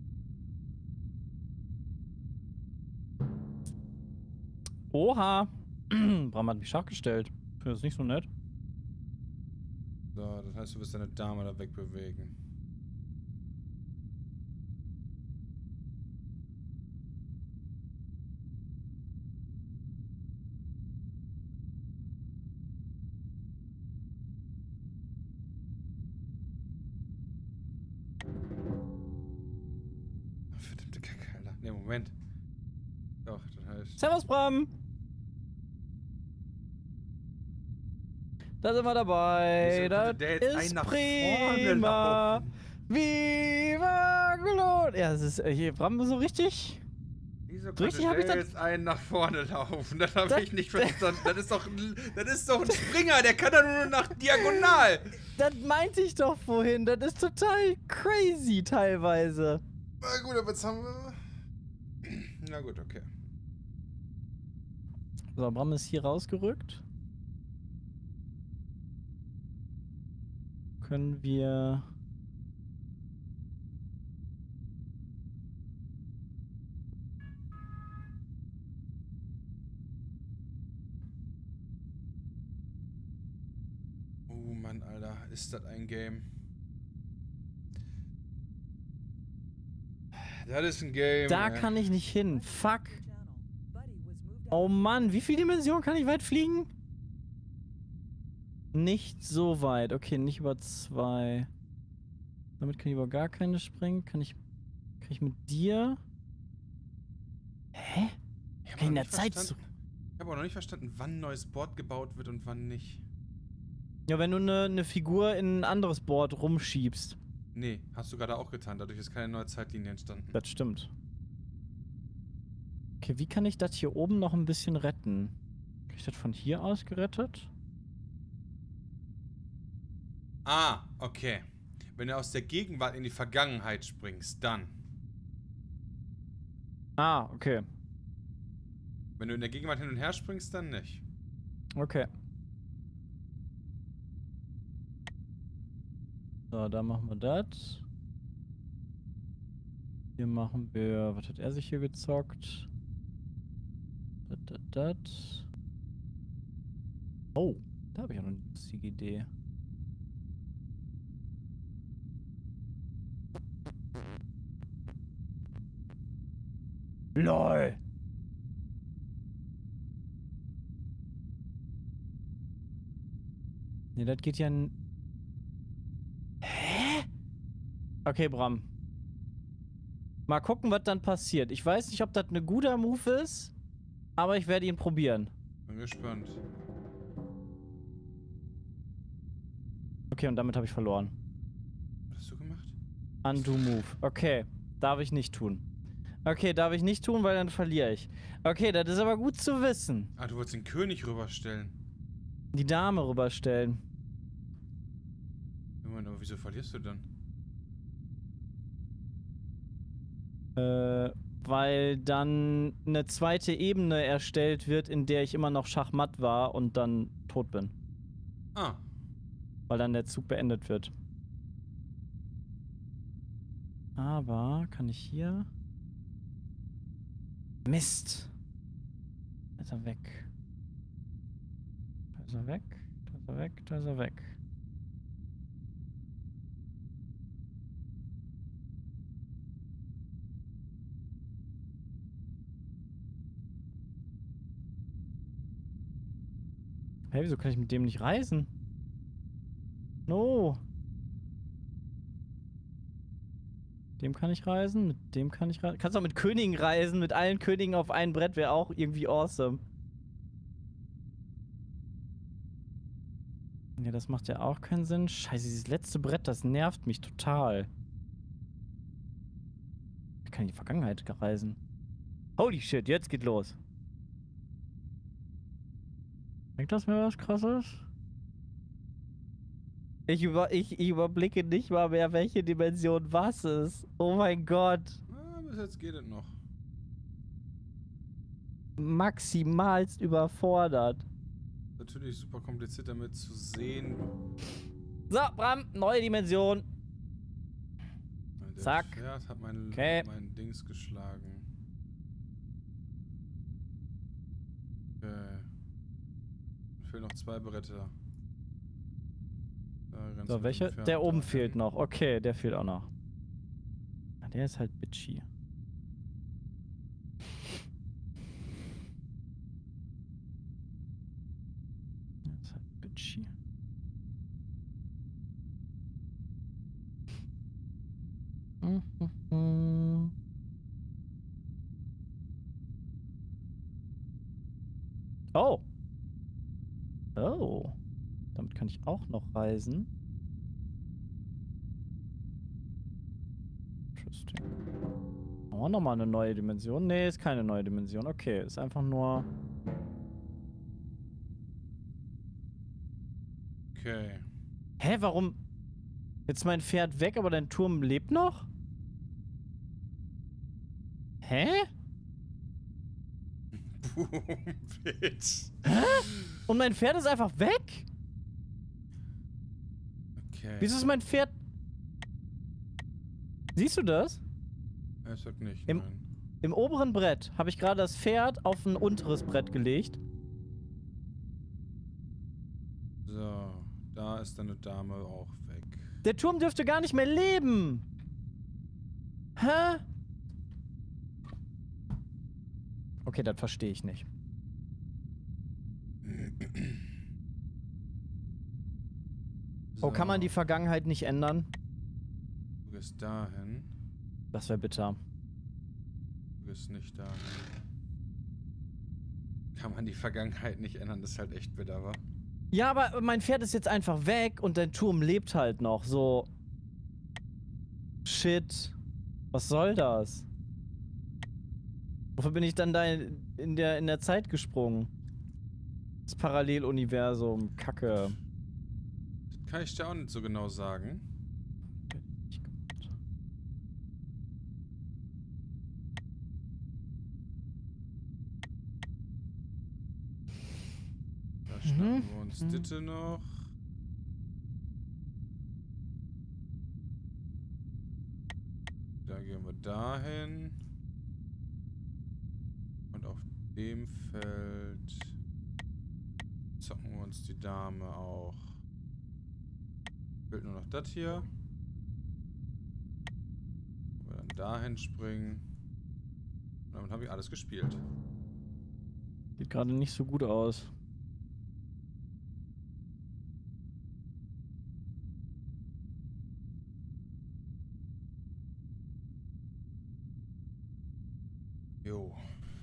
Oha! Bram hat mich Schach gestellt. Ich finde das nicht so nett. So, das heißt, du wirst deine Dame da wegbewegen. Verdammte Kacke, Alter. Ne, Moment. Doch, das heißt... Servus, Bram! Da sind wir dabei. Das ist prima. Viva Glot! Ja, es ist hier, Bram, so richtig... Wieso konnte der jetzt einen nach vorne laufen? Das habe ich nicht verstanden. Das ist doch ein Springer, der kann doch nur nach diagonal. Das meinte ich doch vorhin. Das ist total crazy teilweise. Na gut, aber jetzt haben wir... Na gut, okay. So, Bram ist hier rausgerückt. Können wir... Oh Mann, Alter. Ist das ein Game? Das ist ein Game. Da kann ich nicht hin. Fuck. Oh Mann, wie viele Dimensionen kann ich weit fliegen? Nicht so weit. Okay, nicht über 2. Damit kann ich über gar keine springen. Kann ich mit dir... Hä? Ich habe in der Zeit so... Ich habe auch noch nicht verstanden, wann ein neues Board gebaut wird und wann nicht. Ja, wenn du eine Figur in ein anderes Board rumschiebst. Nee, hast du gerade auch getan. Dadurch ist keine neue Zeitlinie entstanden. Das stimmt. Okay, wie kann ich das hier oben noch ein bisschen retten? Krieg ich das von hier aus gerettet? Ah, okay. Wenn du aus der Gegenwart in die Vergangenheit springst, dann. Ah, okay. Wenn du in der Gegenwart hin und her springst, dann nicht. Okay. So, da machen wir das. Hier machen wir... Was hat er sich hier gezockt? Das. Oh, da habe ich auch noch eine lustige Idee. LOL! Ne, das geht ja... Hä? Okay, Bram. Mal gucken, was dann passiert. Ich weiß nicht, ob das ein guter Move ist, aber ich werde ihn probieren. Bin gespannt. Okay, und damit habe ich verloren. Was hast du gemacht? Undo Move. Okay, darf ich nicht tun. Okay, darf ich nicht tun, weil dann verliere ich. Okay, das ist aber gut zu wissen. Ah, du wolltest den König rüberstellen. Die Dame rüberstellen. Moment, aber wieso verlierst du dann? Weil dann eine zweite Ebene erstellt wird, in der ich immer noch Schachmatt war und dann tot bin. Ah. Weil dann der Zug beendet wird. Aber kann ich hier... Mist! Da ist er weg. Da ist er weg. Da ist er weg. Da ist er weg. Hey, wieso kann ich mit dem nicht reisen? No. Dem kann ich reisen, mit dem kann ich reisen. Kannst auch mit Königen reisen, mit allen Königen auf ein Brett wäre auch irgendwie awesome. Ja, das macht ja auch keinen Sinn. Scheiße, dieses letzte Brett, das nervt mich total. Ich kann in die Vergangenheit reisen. Holy shit, jetzt geht los. Bringt das mir was Krasses? Ich überblicke nicht mal mehr, welche Dimension was ist. Oh mein Gott. Ah, bis jetzt geht es noch. Maximalst überfordert. Natürlich super kompliziert damit zu sehen. So, Bram, neue Dimension. Der Zack. Pferd hat mein Dings geschlagen. Okay. Fehlen noch 2 Bretter. So, welche? Der oben fehlt noch. Okay, der fehlt auch noch. Ah, der ist halt bitchy. Der ist halt bitchy. Oh. Oh. Damit kann ich auch noch reisen. Interesting. Haben wir nochmal eine neue Dimension? Nee, ist keine neue Dimension. Okay, ist einfach nur... Okay. Hä, warum? Jetzt mein Pferd weg, aber dein Turm lebt noch? Hä? Boom, bitch. Hä? Und mein Pferd ist einfach weg? Okay. Wieso ist mein Pferd... Siehst du das? Er sagt nicht, Im, nein. Im oberen Brett habe ich gerade das Pferd auf ein unteres Brett gelegt. So, da ist deine Dame auch weg. Der Turm dürfte gar nicht mehr leben. Hä? Okay, das verstehe ich nicht. So. Oh, kann man die Vergangenheit nicht ändern? Du gehst dahin. Das wäre bitter. Du gehst nicht dahin. Kann man die Vergangenheit nicht ändern, das ist halt echt bitter, wa? Ja, aber mein Pferd ist jetzt einfach weg und dein Turm lebt halt noch. So. Shit. Was soll das? Wofür bin ich dann da in der Zeit gesprungen? Das Paralleluniversum. Kacke. Das kann ich dir auch nicht so genau sagen. Da schnappen wir uns Ditte noch. Da gehen wir dahin. Und auf dem Feld zocken wir uns die Dame auch. Fehlt nur noch das hier. Wo wir dann dahin springen. Und damit habe ich alles gespielt. Sieht gerade nicht so gut aus. Jo.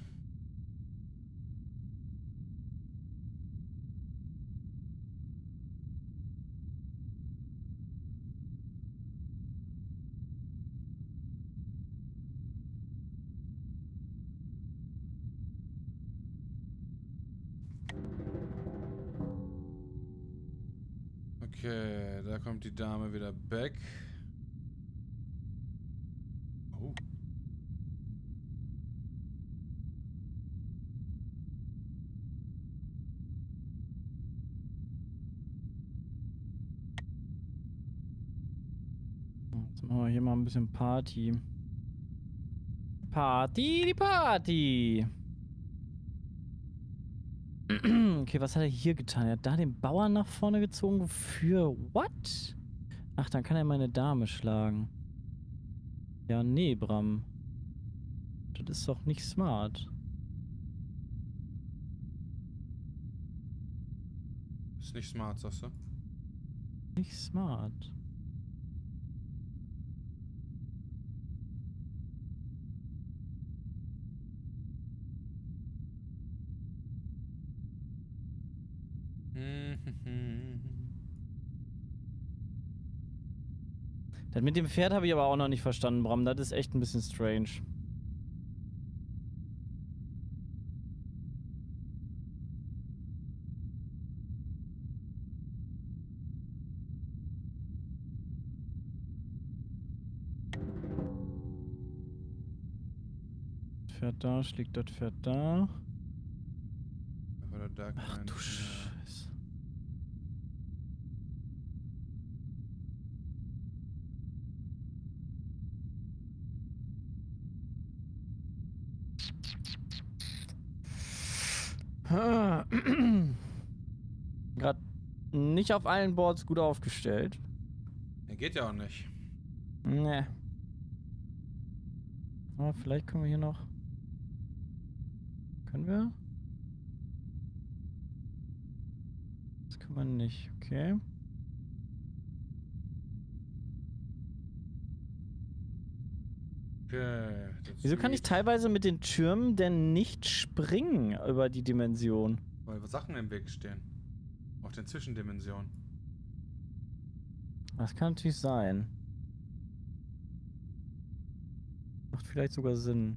Okay, da kommt die Dame wieder back. Oh. Jetzt machen wir hier mal ein bisschen Party. Party, die Party. Okay, was hat er hier getan? Er hat da den Bauern nach vorne gezogen für what? Ach, dann kann er meine Dame schlagen. Ja, nee, Bram. Das ist doch nicht smart. Nicht smart, sagst du? Nicht smart. Das mit dem Pferd habe ich aber auch noch nicht verstanden, Bram. Das ist echt ein bisschen strange. Pferd da, schlägt das Pferd da. Ach du Scheiße. Gerade nicht auf allen Boards gut aufgestellt. Der geht ja auch nicht. Nee. Aber vielleicht können wir hier noch... Können wir? Das kann man nicht, okay. Okay. Wieso kann ich teilweise mit den Türmen denn nicht springen über die Dimension? Weil Sachen im Weg stehen. Auf den Zwischendimensionen. Das kann natürlich sein. Macht vielleicht sogar Sinn.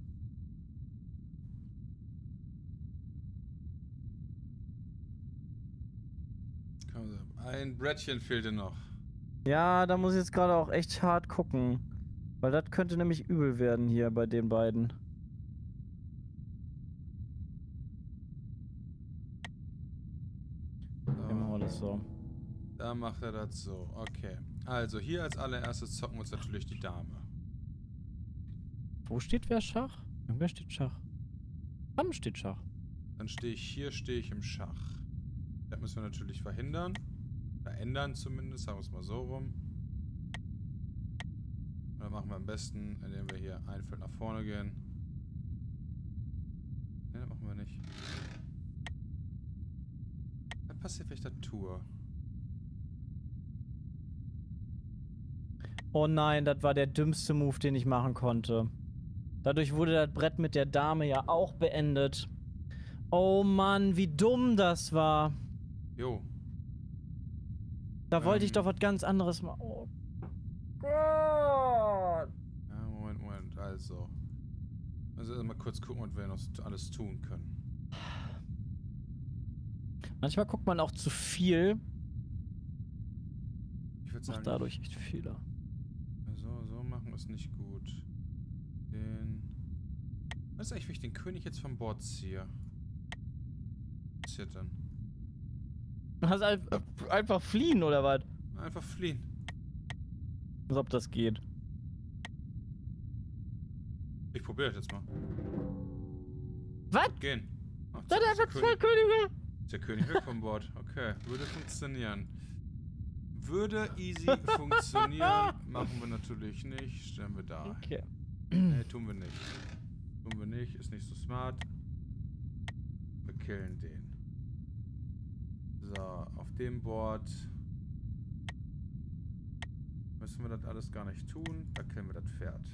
Ein Brettchen fehlte noch. Ja, da muss ich jetzt gerade auch echt hart gucken. Weil das könnte nämlich übel werden hier bei den beiden. So. Dann machen wir das so. Da macht er das so. Okay. Also hier als allererstes zocken wir uns natürlich die Dame. Wo steht wer Schach? Irgendwer steht Schach. Wann steht Schach? Dann stehe ich im Schach. Das müssen wir natürlich verhindern. Verändern zumindest, sagen wir es mal so rum. Und dann machen wir am besten, indem wir hier ein Feld nach vorne gehen. Ne, das machen wir nicht. Was passiert, wenn ich das tue? Oh nein, das war der dümmste Move, den ich machen konnte. Dadurch wurde das Brett mit der Dame ja auch beendet. Oh Mann, wie dumm das war. Jo. Da wollte ich doch was ganz anderes machen. Oh Gott. Ja, Moment. Also mal kurz gucken, was wir noch alles tun können. Manchmal guckt man auch zu viel. Ich würde sagen, macht dadurch echt Fehler. So machen wir es nicht gut. Was ist eigentlich, wenn ich den König jetzt vom Board ziehe? Was passiert dann? Du hast einfach fliehen, oder was? Einfach fliehen. Als ob das geht. Ich probiere das jetzt mal. Was? Gehen. Ach, Das ist einfach zwei Könige. Ist der König weg vom Board. Okay, würde funktionieren. Würde easy funktionieren. Machen wir natürlich nicht. Stellen wir da. Okay. Nee, tun wir nicht. Tun wir nicht. Ist nicht so smart. Wir killen den. So, auf dem Board müssen wir das alles gar nicht tun. Da killen wir das Pferd.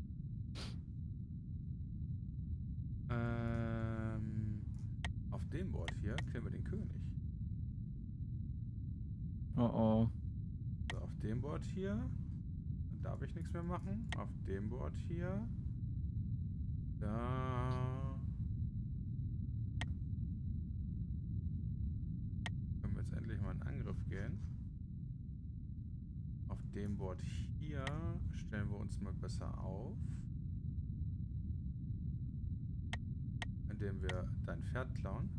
Auf dem Board hier killen wir den König. Oh oh. So, auf dem Board hier darf ich nichts mehr machen. Auf dem Board hier. Da können wir jetzt endlich mal in Angriff gehen. Auf dem Board hier stellen wir uns mal besser auf. Indem wir dein Pferd klauen.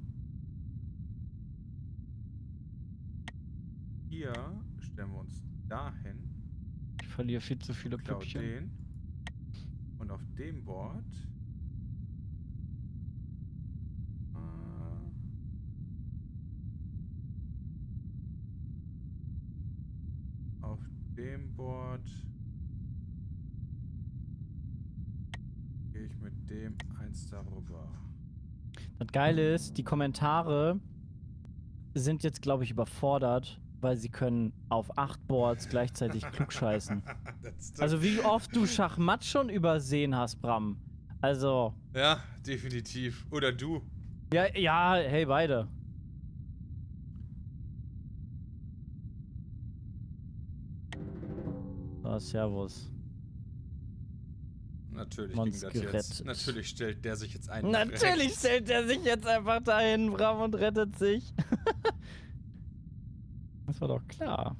Hier stellen wir uns dahin. Ich verliere viel zu viele Püppchen. Den. Und auf dem Board gehe ich mit dem eins darüber. Das Geile ist, die Kommentare sind jetzt, glaube ich, überfordert, weil sie können auf 8 Boards gleichzeitig klugscheißen. Also wie oft du Schachmatt schon übersehen hast, Bram. Also... Ja, definitiv. Oder du. Ja, hey, beide. So, servus. Natürlich ging das jetzt. Natürlich stellt der sich jetzt ein. Natürlich stellt der sich jetzt einfach dahin, Bram, und rettet sich. Das war doch klar.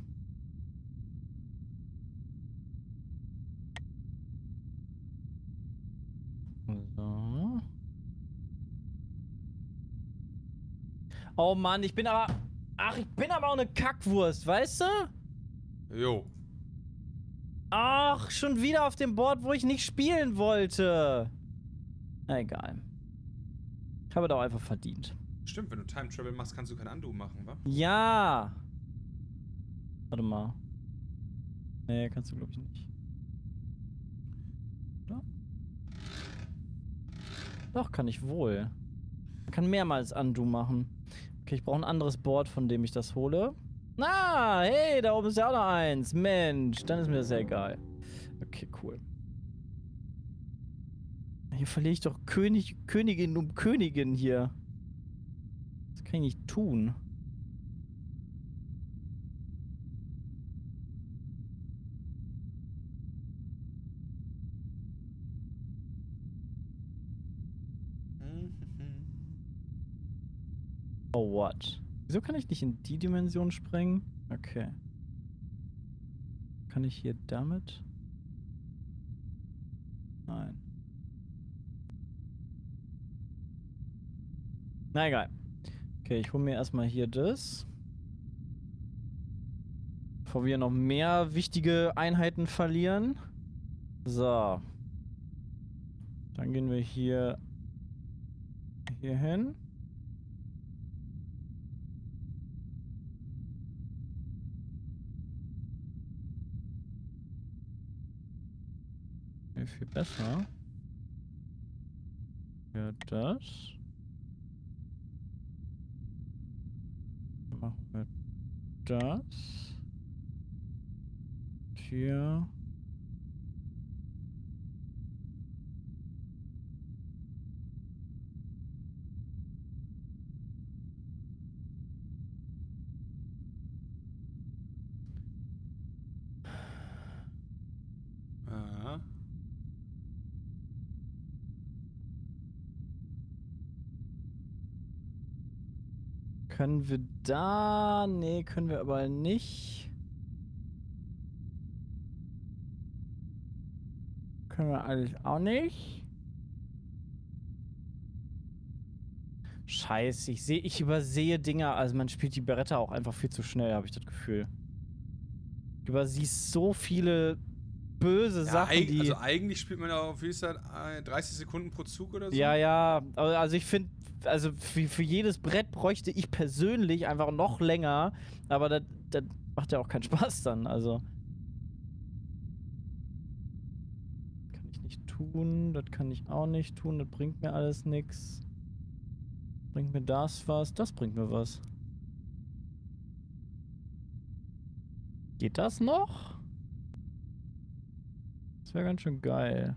So. Oh Mann, ich bin aber... Ach, ich bin aber auch eine Kackwurst, weißt du? Jo. Ach, schon wieder auf dem Board, wo ich nicht spielen wollte. Na egal. Ich habe doch einfach verdient. Stimmt, wenn du Time Travel machst, kannst du kein Undo machen, wa? Ja. Warte mal. Nee, kannst du glaube ich nicht. Oder? Doch, kann ich wohl. Man kann mehrmals Undo machen. Okay, ich brauche ein anderes Board, von dem ich das hole. Ah, hey, da oben ist ja auch noch eins. Mensch, dann ist mir das ja egal. Okay, cool. Hier verliere ich doch Königin um Königin hier. Das kann ich nicht tun. Oh, what? Wieso kann ich nicht in die Dimension springen? Okay. Kann ich hier damit? Nein. Na egal. Okay, ich hole mir erstmal hier das. Bevor wir noch mehr wichtige Einheiten verlieren. So. Dann gehen wir hier hin. Viel besser. Ja, das. Machen wir das. Hier. Können wir da? Nee, können wir aber nicht. Können wir eigentlich auch nicht. Scheiße, ich übersehe Dinge. Also man spielt die Beretta auch einfach viel zu schnell, habe ich das Gefühl. Du übersiehst so viele böse Sachen, die... Also eigentlich spielt man auf, wie ist das, 30 Sekunden pro Zug oder so? Ja. Also ich finde, also für jedes Brett bräuchte ich persönlich einfach noch länger. Aber das macht ja auch keinen Spaß dann, also. Kann ich nicht tun, das kann ich auch nicht tun, das bringt mir alles nichts. Bringt mir das was? Das bringt mir was. Geht das noch? Das wäre ganz schön geil.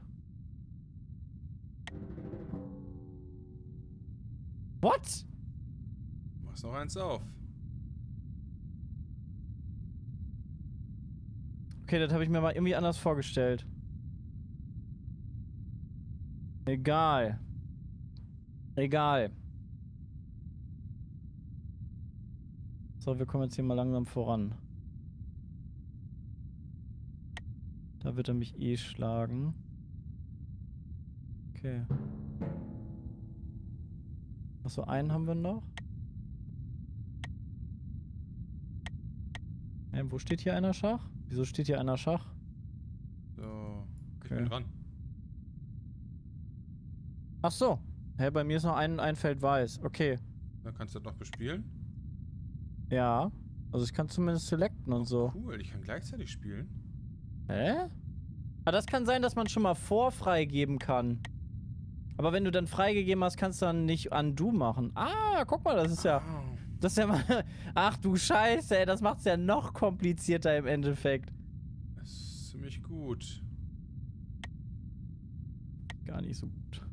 What? Machst noch eins auf. Okay, das habe ich mir mal irgendwie anders vorgestellt. Egal. So, wir kommen jetzt hier mal langsam voran. Da wird er mich eh schlagen. Okay. Achso, einen haben wir noch. Wo steht hier einer Schach? Wieso steht hier einer Schach? So, ich okay. bin dran. Ach so. Hä, bei mir ist noch ein Feld weiß. Okay. Dann kannst du das noch bespielen? Ja. Also ich kann zumindest selecten und so. Cool, ich kann gleichzeitig spielen. Hä? Aber das kann sein, dass man schon mal freigeben kann. Aber wenn du dann freigegeben hast, kannst du dann nicht Undo machen. Ah, guck mal, das ist ja... Das ist ja mal... Ach du Scheiße, ey, das macht's ja noch komplizierter im Endeffekt. Das ist ziemlich gut. Gar nicht so gut.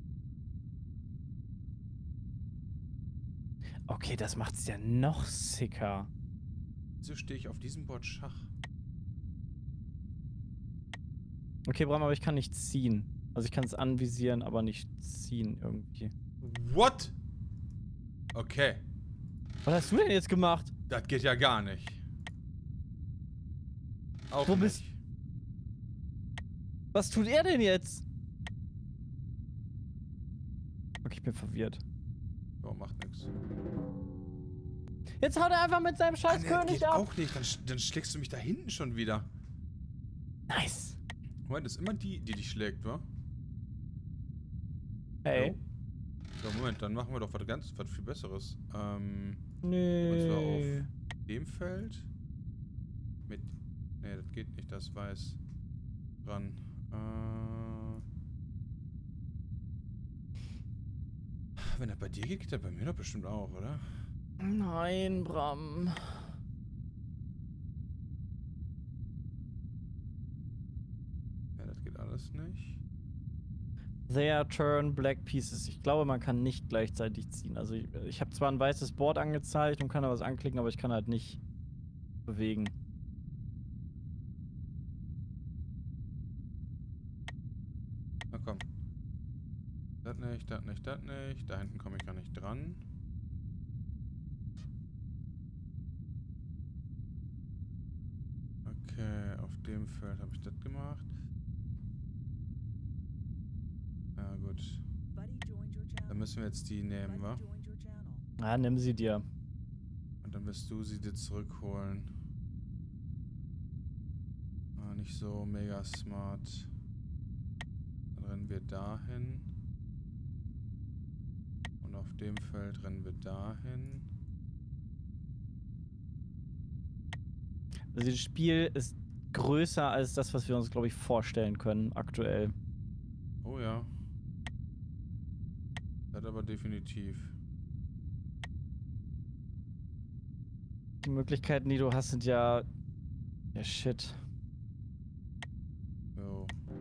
Okay, das macht's ja noch sicker. Wieso stehe ich auf diesem Board Schach? Okay, Bram, aber ich kann nicht ziehen. Also ich kann es anvisieren, aber nicht ziehen irgendwie. What? Okay. Was hast du denn jetzt gemacht? Das geht ja gar nicht. Auch Wo nicht. bist... Was tut er denn jetzt? Okay, ich bin verwirrt. Oh, macht nix. Jetzt haut er einfach mit seinem scheiß Nee, König geht ab. auch nicht. Dann schlägst du mich da hinten schon wieder. Nice. Moment, das ist immer die dich schlägt, wa? Hey. So, Moment, dann machen wir doch was viel Besseres. Nö. Und zwar auf dem Feld. Mit. Nee, das geht nicht, das ist weiß. Dran. Wenn das bei dir geht, geht das bei mir doch bestimmt auch, oder? Nein, Bram. Ja, das geht alles nicht. Their turn black pieces. Ich glaube, man kann nicht gleichzeitig ziehen. Also ich habe zwar ein weißes Board angezeigt und kann da was anklicken, aber ich kann halt nicht bewegen. Na komm. Das nicht, das nicht, das nicht. Da hinten komme ich gar nicht dran. Okay, auf dem Feld habe ich das gemacht. Ja, gut. Dann müssen wir jetzt die nehmen, wa? Ah, nimm sie dir. Und dann wirst du sie dir zurückholen. Ah, nicht so mega smart. Dann rennen wir dahin. Und auf dem Feld rennen wir dahin. Also dieses Spiel ist größer als das, was wir uns, glaube ich, vorstellen können aktuell. Oh ja. Das aber definitiv. Die Möglichkeiten, die du hast, sind ja... Ja, shit. Jo.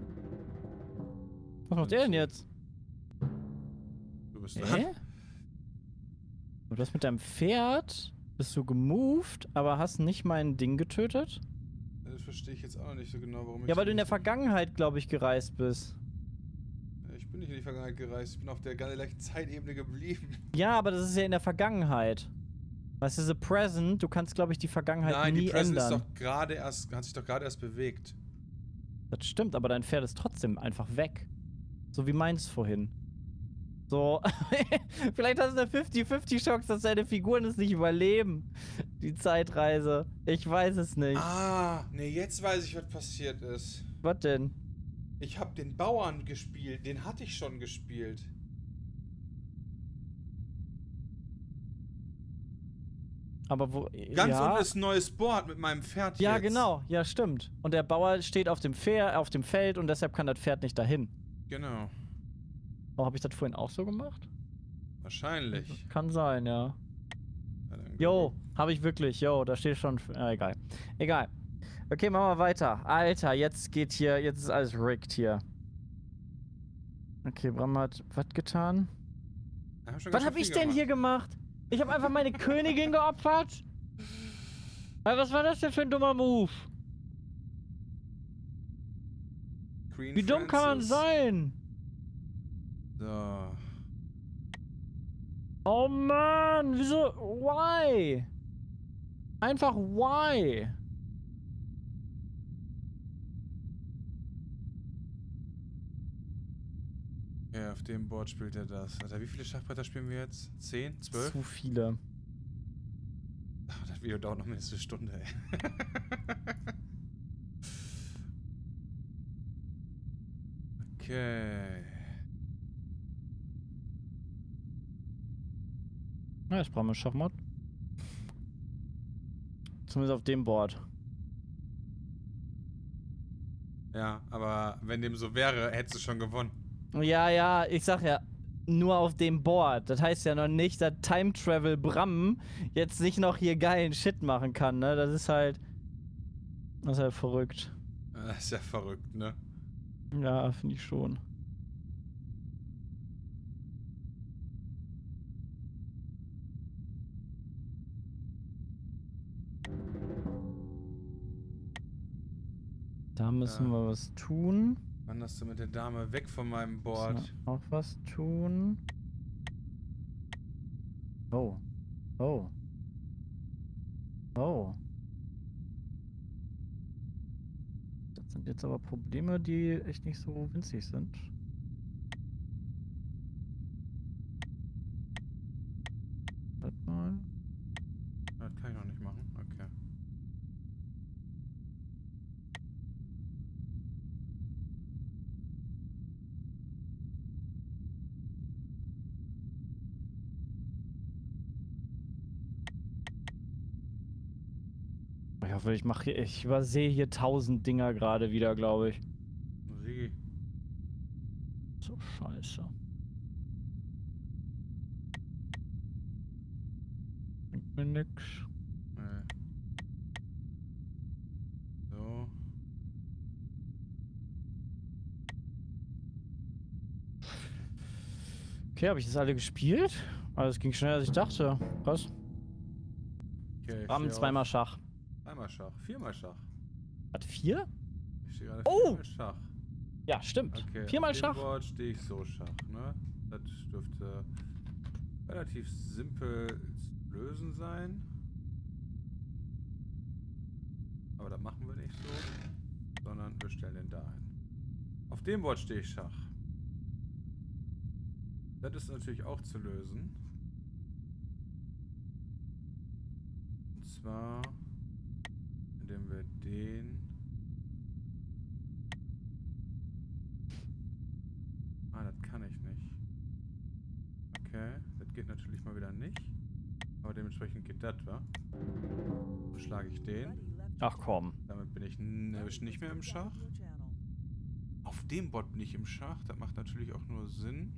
Was macht der denn jetzt? Du bist Hä? dran. Du hast mit deinem Pferd... Bist du gemoved, aber hast nicht mein Ding getötet? Das verstehe ich jetzt auch noch nicht so genau, warum ich... Ja, weil du in der so- Vergangenheit, glaube ich, gereist bist. Ich bin nicht in die Vergangenheit gereist. Ich bin auf der gleichen Zeitebene geblieben. Ja, aber das ist ja in der Vergangenheit. Weißt du, the present, du kannst, glaube ich, die Vergangenheit Nein, nie die Present ist ändern. doch gerade erst, hat sich doch gerade erst bewegt. Das stimmt, aber dein Pferd ist trotzdem einfach weg. So wie meins vorhin. So, vielleicht hast du eine 50-50 Chance, dass deine Figuren es nicht überleben. Die Zeitreise. Ich weiß es nicht. Ah, nee, jetzt weiß ich, was passiert ist. Was denn? Ich habe den Bauern gespielt, den hatte ich schon gespielt. Aber wo... Ganz ja, unten ist ein neues Board mit meinem Pferd ja, jetzt. genau. Ja, stimmt. Und der Bauer steht auf dem Feld und deshalb kann das Pferd nicht dahin. Genau. Oh, habe ich das vorhin auch so gemacht? Wahrscheinlich. Kann sein, ja. Ja, dann Jo, habe ich wirklich. Jo, da steht schon... egal. Egal. Okay, machen wir weiter. Alter, jetzt geht hier... Jetzt ist alles rigged hier. Okay, Bram hat was getan? Was habe ich denn hier gemacht? Ich habe einfach meine Königin geopfert? Aber was war das denn für ein dummer Move? Wie dumm kann man sein? So. Oh Mann, wieso? Why? Einfach why? Ja, auf dem Board spielt er das. Alter, wie viele Schachbretter spielen wir jetzt? 10? 12? Zu viele. Ach, das Video dauert noch mindestens eine Stunde, ey. Okay. Ja, jetzt brauchen wir Schachmatt. Zumindest auf dem Board. Ja, aber wenn dem so wäre, hättest du schon gewonnen. Ja, ja, ich sag ja. nur auf dem Board. Das heißt ja noch nicht, dass Time Travel Bram jetzt nicht noch hier geilen Shit machen kann, ne? Das ist halt verrückt. Das ist ja verrückt, ne? Ja, finde ich schon. Da müssen wir was tun. Wann hast du mit der Dame weg von meinem Board? Auch was tun. Oh. Oh. Oh. Das sind jetzt aber Probleme, die echt nicht so winzig sind. Warte mal. Das kann ich noch nicht machen. Okay. Ich hoffe, ich übersehe hier 1000 Dinger gerade wieder, glaube ich. Sigi. So scheiße. Bringt mir nix. So. Okay, habe ich das alle gespielt? Alles ging schneller, als ich dachte. Krass. Okay, Abend zweimal Schach. Einmal Schach, viermal Schach. Hat 4? Ich stehe gerade Oh! viermal Schach. Ja, stimmt. Okay, Viermal auf dem Schach. Board stehe ich so Schach, ne? Das dürfte relativ simpel zu lösen sein. Aber das machen wir nicht so, sondern wir stellen den da ein. Auf dem Board stehe ich Schach. Das ist natürlich auch zu lösen. Und zwar, indem wir den... Ah, das kann ich nicht. Okay, das geht natürlich mal wieder nicht. Aber dementsprechend geht das, wa? So schlage ich den. Ach komm. Damit bin ich nicht mehr im Schach. Auf dem Board bin ich im Schach. Das macht natürlich auch nur Sinn.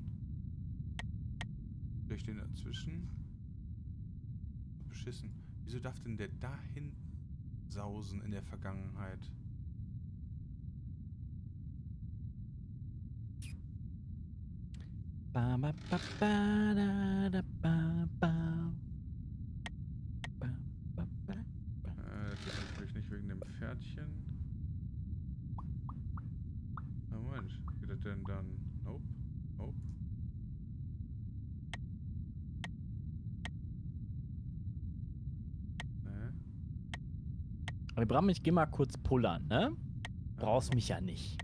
Durch den dazwischen. Beschissen. Wieso darf denn der dahin sausen in der Vergangenheit? Das geht natürlich nicht wegen dem Pferdchen. Na Moment, wie geht das denn dann? Nope. Nope. Aber Bram, ich geh mal kurz pullern, ne? Brauchst mich ja nicht.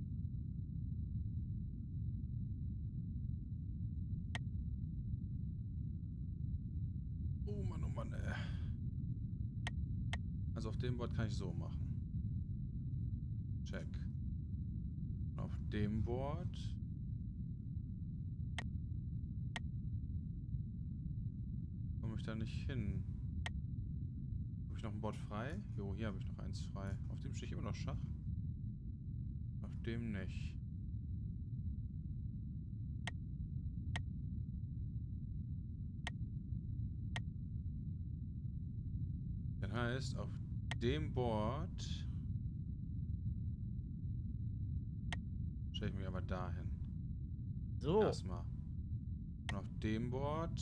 Oh Mann, ey. Also auf dem Board kann ich so machen. Check. Und auf dem Board... komme ich da nicht hin. Habe ich noch ein Board frei? Jo, hier habe ich noch eins frei. Auf dem stehe ich immer noch Schach. Auf dem nicht. Das heißt, auf dem Board stelle ich mich aber dahin. So. Erstmal. Und auf dem Board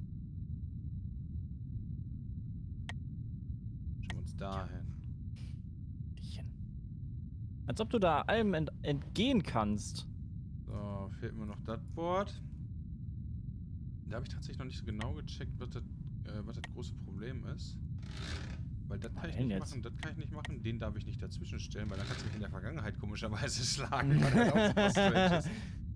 stellen wir uns dahin. Als ob du da allem entgehen kannst. So, fehlt mir noch das Board. Da habe ich tatsächlich noch nicht so genau gecheckt, was das große Problem ist. Weil das kann ich nicht machen, das kann ich nicht machen. Den darf ich nicht dazwischen stellen, weil dann kannst du mich in der Vergangenheit komischerweise schlagen, weil das auch so strange ist.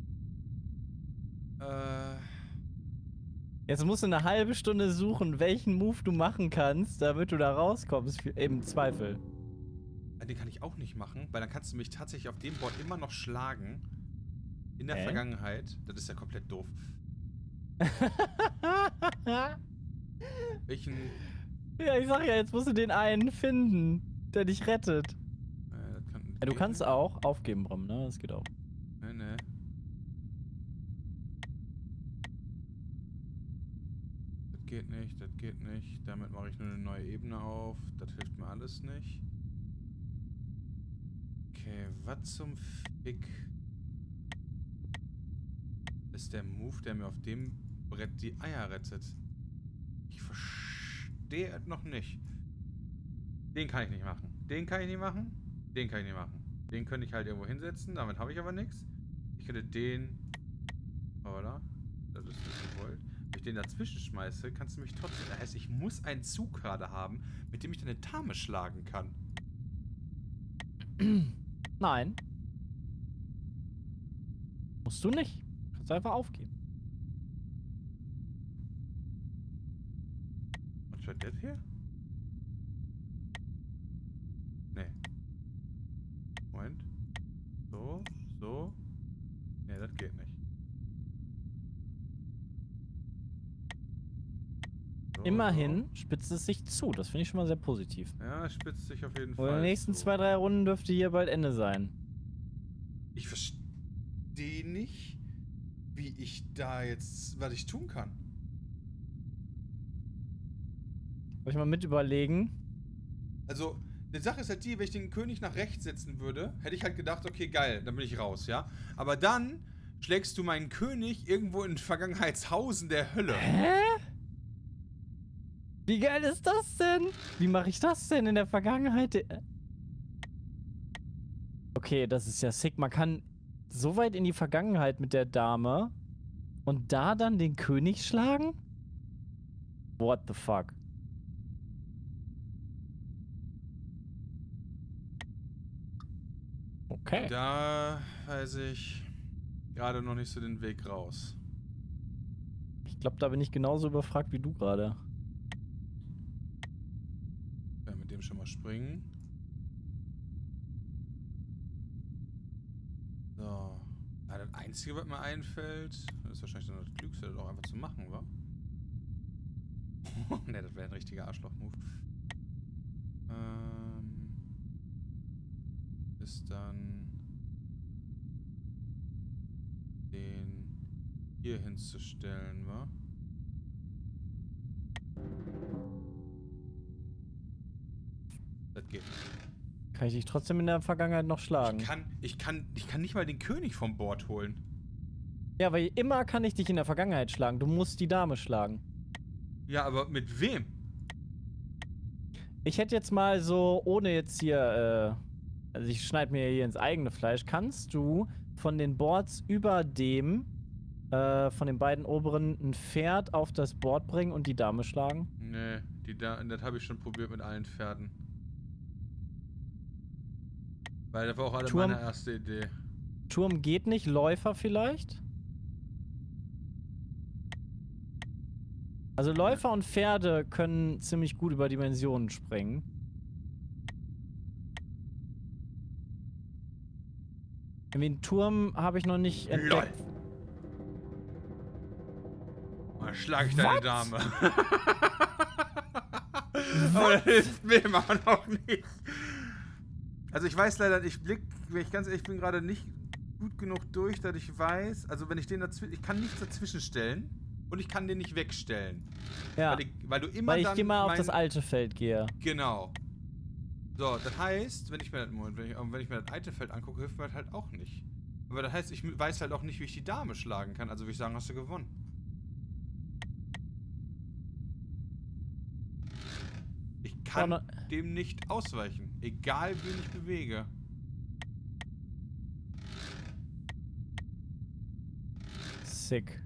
Jetzt musst du eine halbe Stunde suchen, welchen Move du machen kannst, damit du da rauskommst, im Zweifel. Den kann ich auch nicht machen, weil dann kannst du mich tatsächlich auf dem Board immer noch schlagen. In der Vergangenheit. Das ist ja komplett doof. Welchen... Ja, ich sag ja, jetzt musst du den einen finden, der dich rettet. Du kannst auch aufgeben, Bram, ne? Das geht auch. Ne. geht nicht, das geht nicht. Damit mache ich nur eine neue Ebene auf. Das hilft mir alles nicht. Okay, was zum Fick ist der Move, der mir auf dem Brett die Eier rettet? Ich verstehe es noch nicht. Den kann ich nicht machen. Den kann ich nicht machen. Den kann ich nicht machen. Den könnte ich halt irgendwo hinsetzen. Damit habe ich aber nichts. Ich könnte den... Oder? Das ist nicht gewollt. Wenn ich den dazwischen schmeiße, kannst du mich trotzdem... Das heißt, ich muss einen Zug gerade haben, mit dem ich deine Dame schlagen kann. Nein. Musst du nicht. Kannst einfach aufgeben. Was wird das hier? Nee. Moment. So, so. Nee, das geht nicht. So, Immerhin spitzt es sich zu. Das finde ich schon mal sehr positiv. Ja, es spitzt sich auf jeden Und Fall. in den nächsten 2, 3 Runden dürfte hier bald Ende sein. Ich verstehe nicht, wie ich da jetzt, was ich tun kann. Soll ich mal mit überlegen? Also, die Sache ist halt die, wenn ich den König nach rechts setzen würde, hätte ich halt gedacht, okay, geil, dann bin ich raus, ja? Aber dann schlägst du meinen König irgendwo in Vergangenheitshausen der Hölle. Hä? Wie geil ist das denn? Wie mache ich das denn in der Vergangenheit? Okay, das ist ja sick. Man kann so weit in die Vergangenheit mit der Dame und da dann den König schlagen? What the fuck? Okay. Da weiß ich gerade noch nicht so den Weg raus. Ich glaube, da bin ich genauso überfragt wie du gerade. Ja, mit dem schon mal springen. So. Ja, das Einzige, was mir einfällt, das ist wahrscheinlich dann das Klügste, das auch einfach zu machen, wa? Ne, das wäre ein richtiger Arschloch-Move. Ist dann den hier hinzustellen, wa? Das geht nicht. Kann ich dich trotzdem in der Vergangenheit noch schlagen? Ich kann nicht mal den König vom Board holen. Ja, weil immer kann ich dich in der Vergangenheit schlagen. Du musst die Dame schlagen. Ja, aber mit wem? Ich hätte jetzt mal so, ohne jetzt hier, also ich schneide mir hier ins eigene Fleisch, kannst du von den Boards über dem, von den beiden oberen, ein Pferd auf das Board bringen und die Dame schlagen? Nee, das habe ich schon probiert mit allen Pferden. Weil das war auch alle meine erste Idee. Turm geht nicht, Läufer vielleicht? Also Läufer und Pferde können ziemlich gut über Dimensionen springen. Irgendwie einen Turm habe ich noch nicht entdeckt. LOL. Mal schlag ich deine Dame. Aber das hilft mir immer noch nicht. Also ich weiß leider, wenn ich ganz ehrlich bin, gerade nicht gut genug durch, dass ich weiß, also wenn ich den dazwischen, ich kann nichts dazwischen stellen und ich kann den nicht wegstellen. Ja, weil du immer weil ich dann immer auf das alte Feld gehe. Genau. So, das heißt, wenn ich mir das alte Feld angucke, hilft mir das halt auch nicht. Aber das heißt, ich weiß halt auch nicht, wie ich die Dame schlagen kann, also würde ich sagen, hast du gewonnen. Ich kann dem nicht ausweichen, egal wen ich bewege. Sick.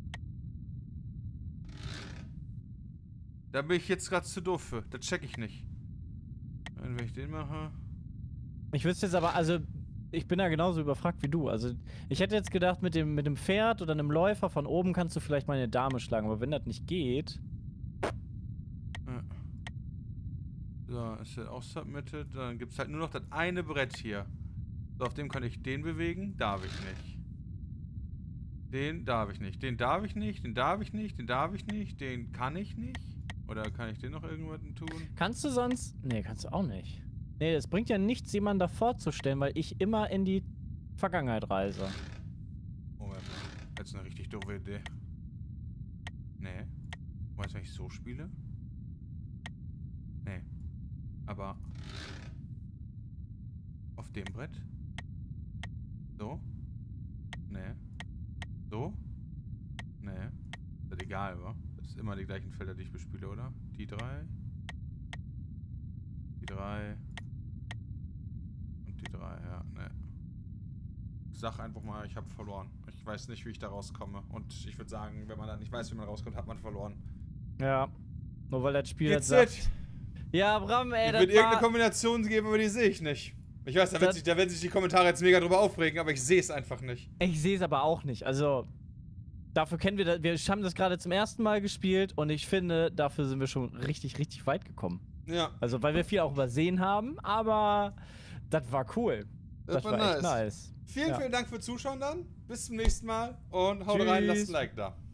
Da bin ich jetzt gerade zu doof für. Das check ich nicht. Wenn ich den mache. Ich wüsste jetzt aber, also, ich bin da genauso überfragt wie du. Also, ich hätte jetzt gedacht, mit dem Pferd oder einem Läufer von oben kannst du vielleicht mal eine Dame schlagen, aber wenn das nicht geht. Ja. So, ist das auch submitted? Dann gibt es halt nur noch das eine Brett hier. So, auf dem kann ich den bewegen. Darf ich nicht. Den darf ich nicht. Den darf ich nicht. Den darf ich nicht. Den darf ich nicht. Den kann ich nicht. Oder kann ich den noch irgendwas tun? Kannst du sonst... Nee, kannst du auch nicht. Nee, es bringt ja nichts, jemanden davor zu stellen, weil ich immer in die Vergangenheit reise. Moment mal. Jetzt eine richtig doofe Idee. Nee. Weißt du, wenn ich so spiele? Nee. Aber auf dem Brett? So? Nee. So? Nee. Ist das egal, wa? Das ist immer die gleichen Felder, die ich bespiele, oder? Die 3. Die 3. Und die 3, ja, ne. Sag einfach mal, ich habe verloren. Ich weiß nicht, wie ich da rauskomme. Und ich würde sagen, wenn man dann nicht weiß, wie man rauskommt, hat man verloren. Ja. Nur weil das Spiel Jetzt sagt. Ja, Bram, ey, es das wird irgendeine Kombination geben, aber die sehe ich nicht. Ich weiß, da werden sich die Kommentare jetzt mega drüber aufregen, aber ich sehe es einfach nicht. Ich sehe es aber auch nicht. Also, dafür kennen wir das. Wir haben das gerade zum ersten Mal gespielt und ich finde, dafür sind wir schon richtig, richtig weit gekommen. Ja. Also, weil wir viel auch übersehen haben, aber das war cool. Das war echt nice. Vielen Dank fürs Zuschauen dann. Bis zum nächsten Mal und haut rein, lasst ein Like da.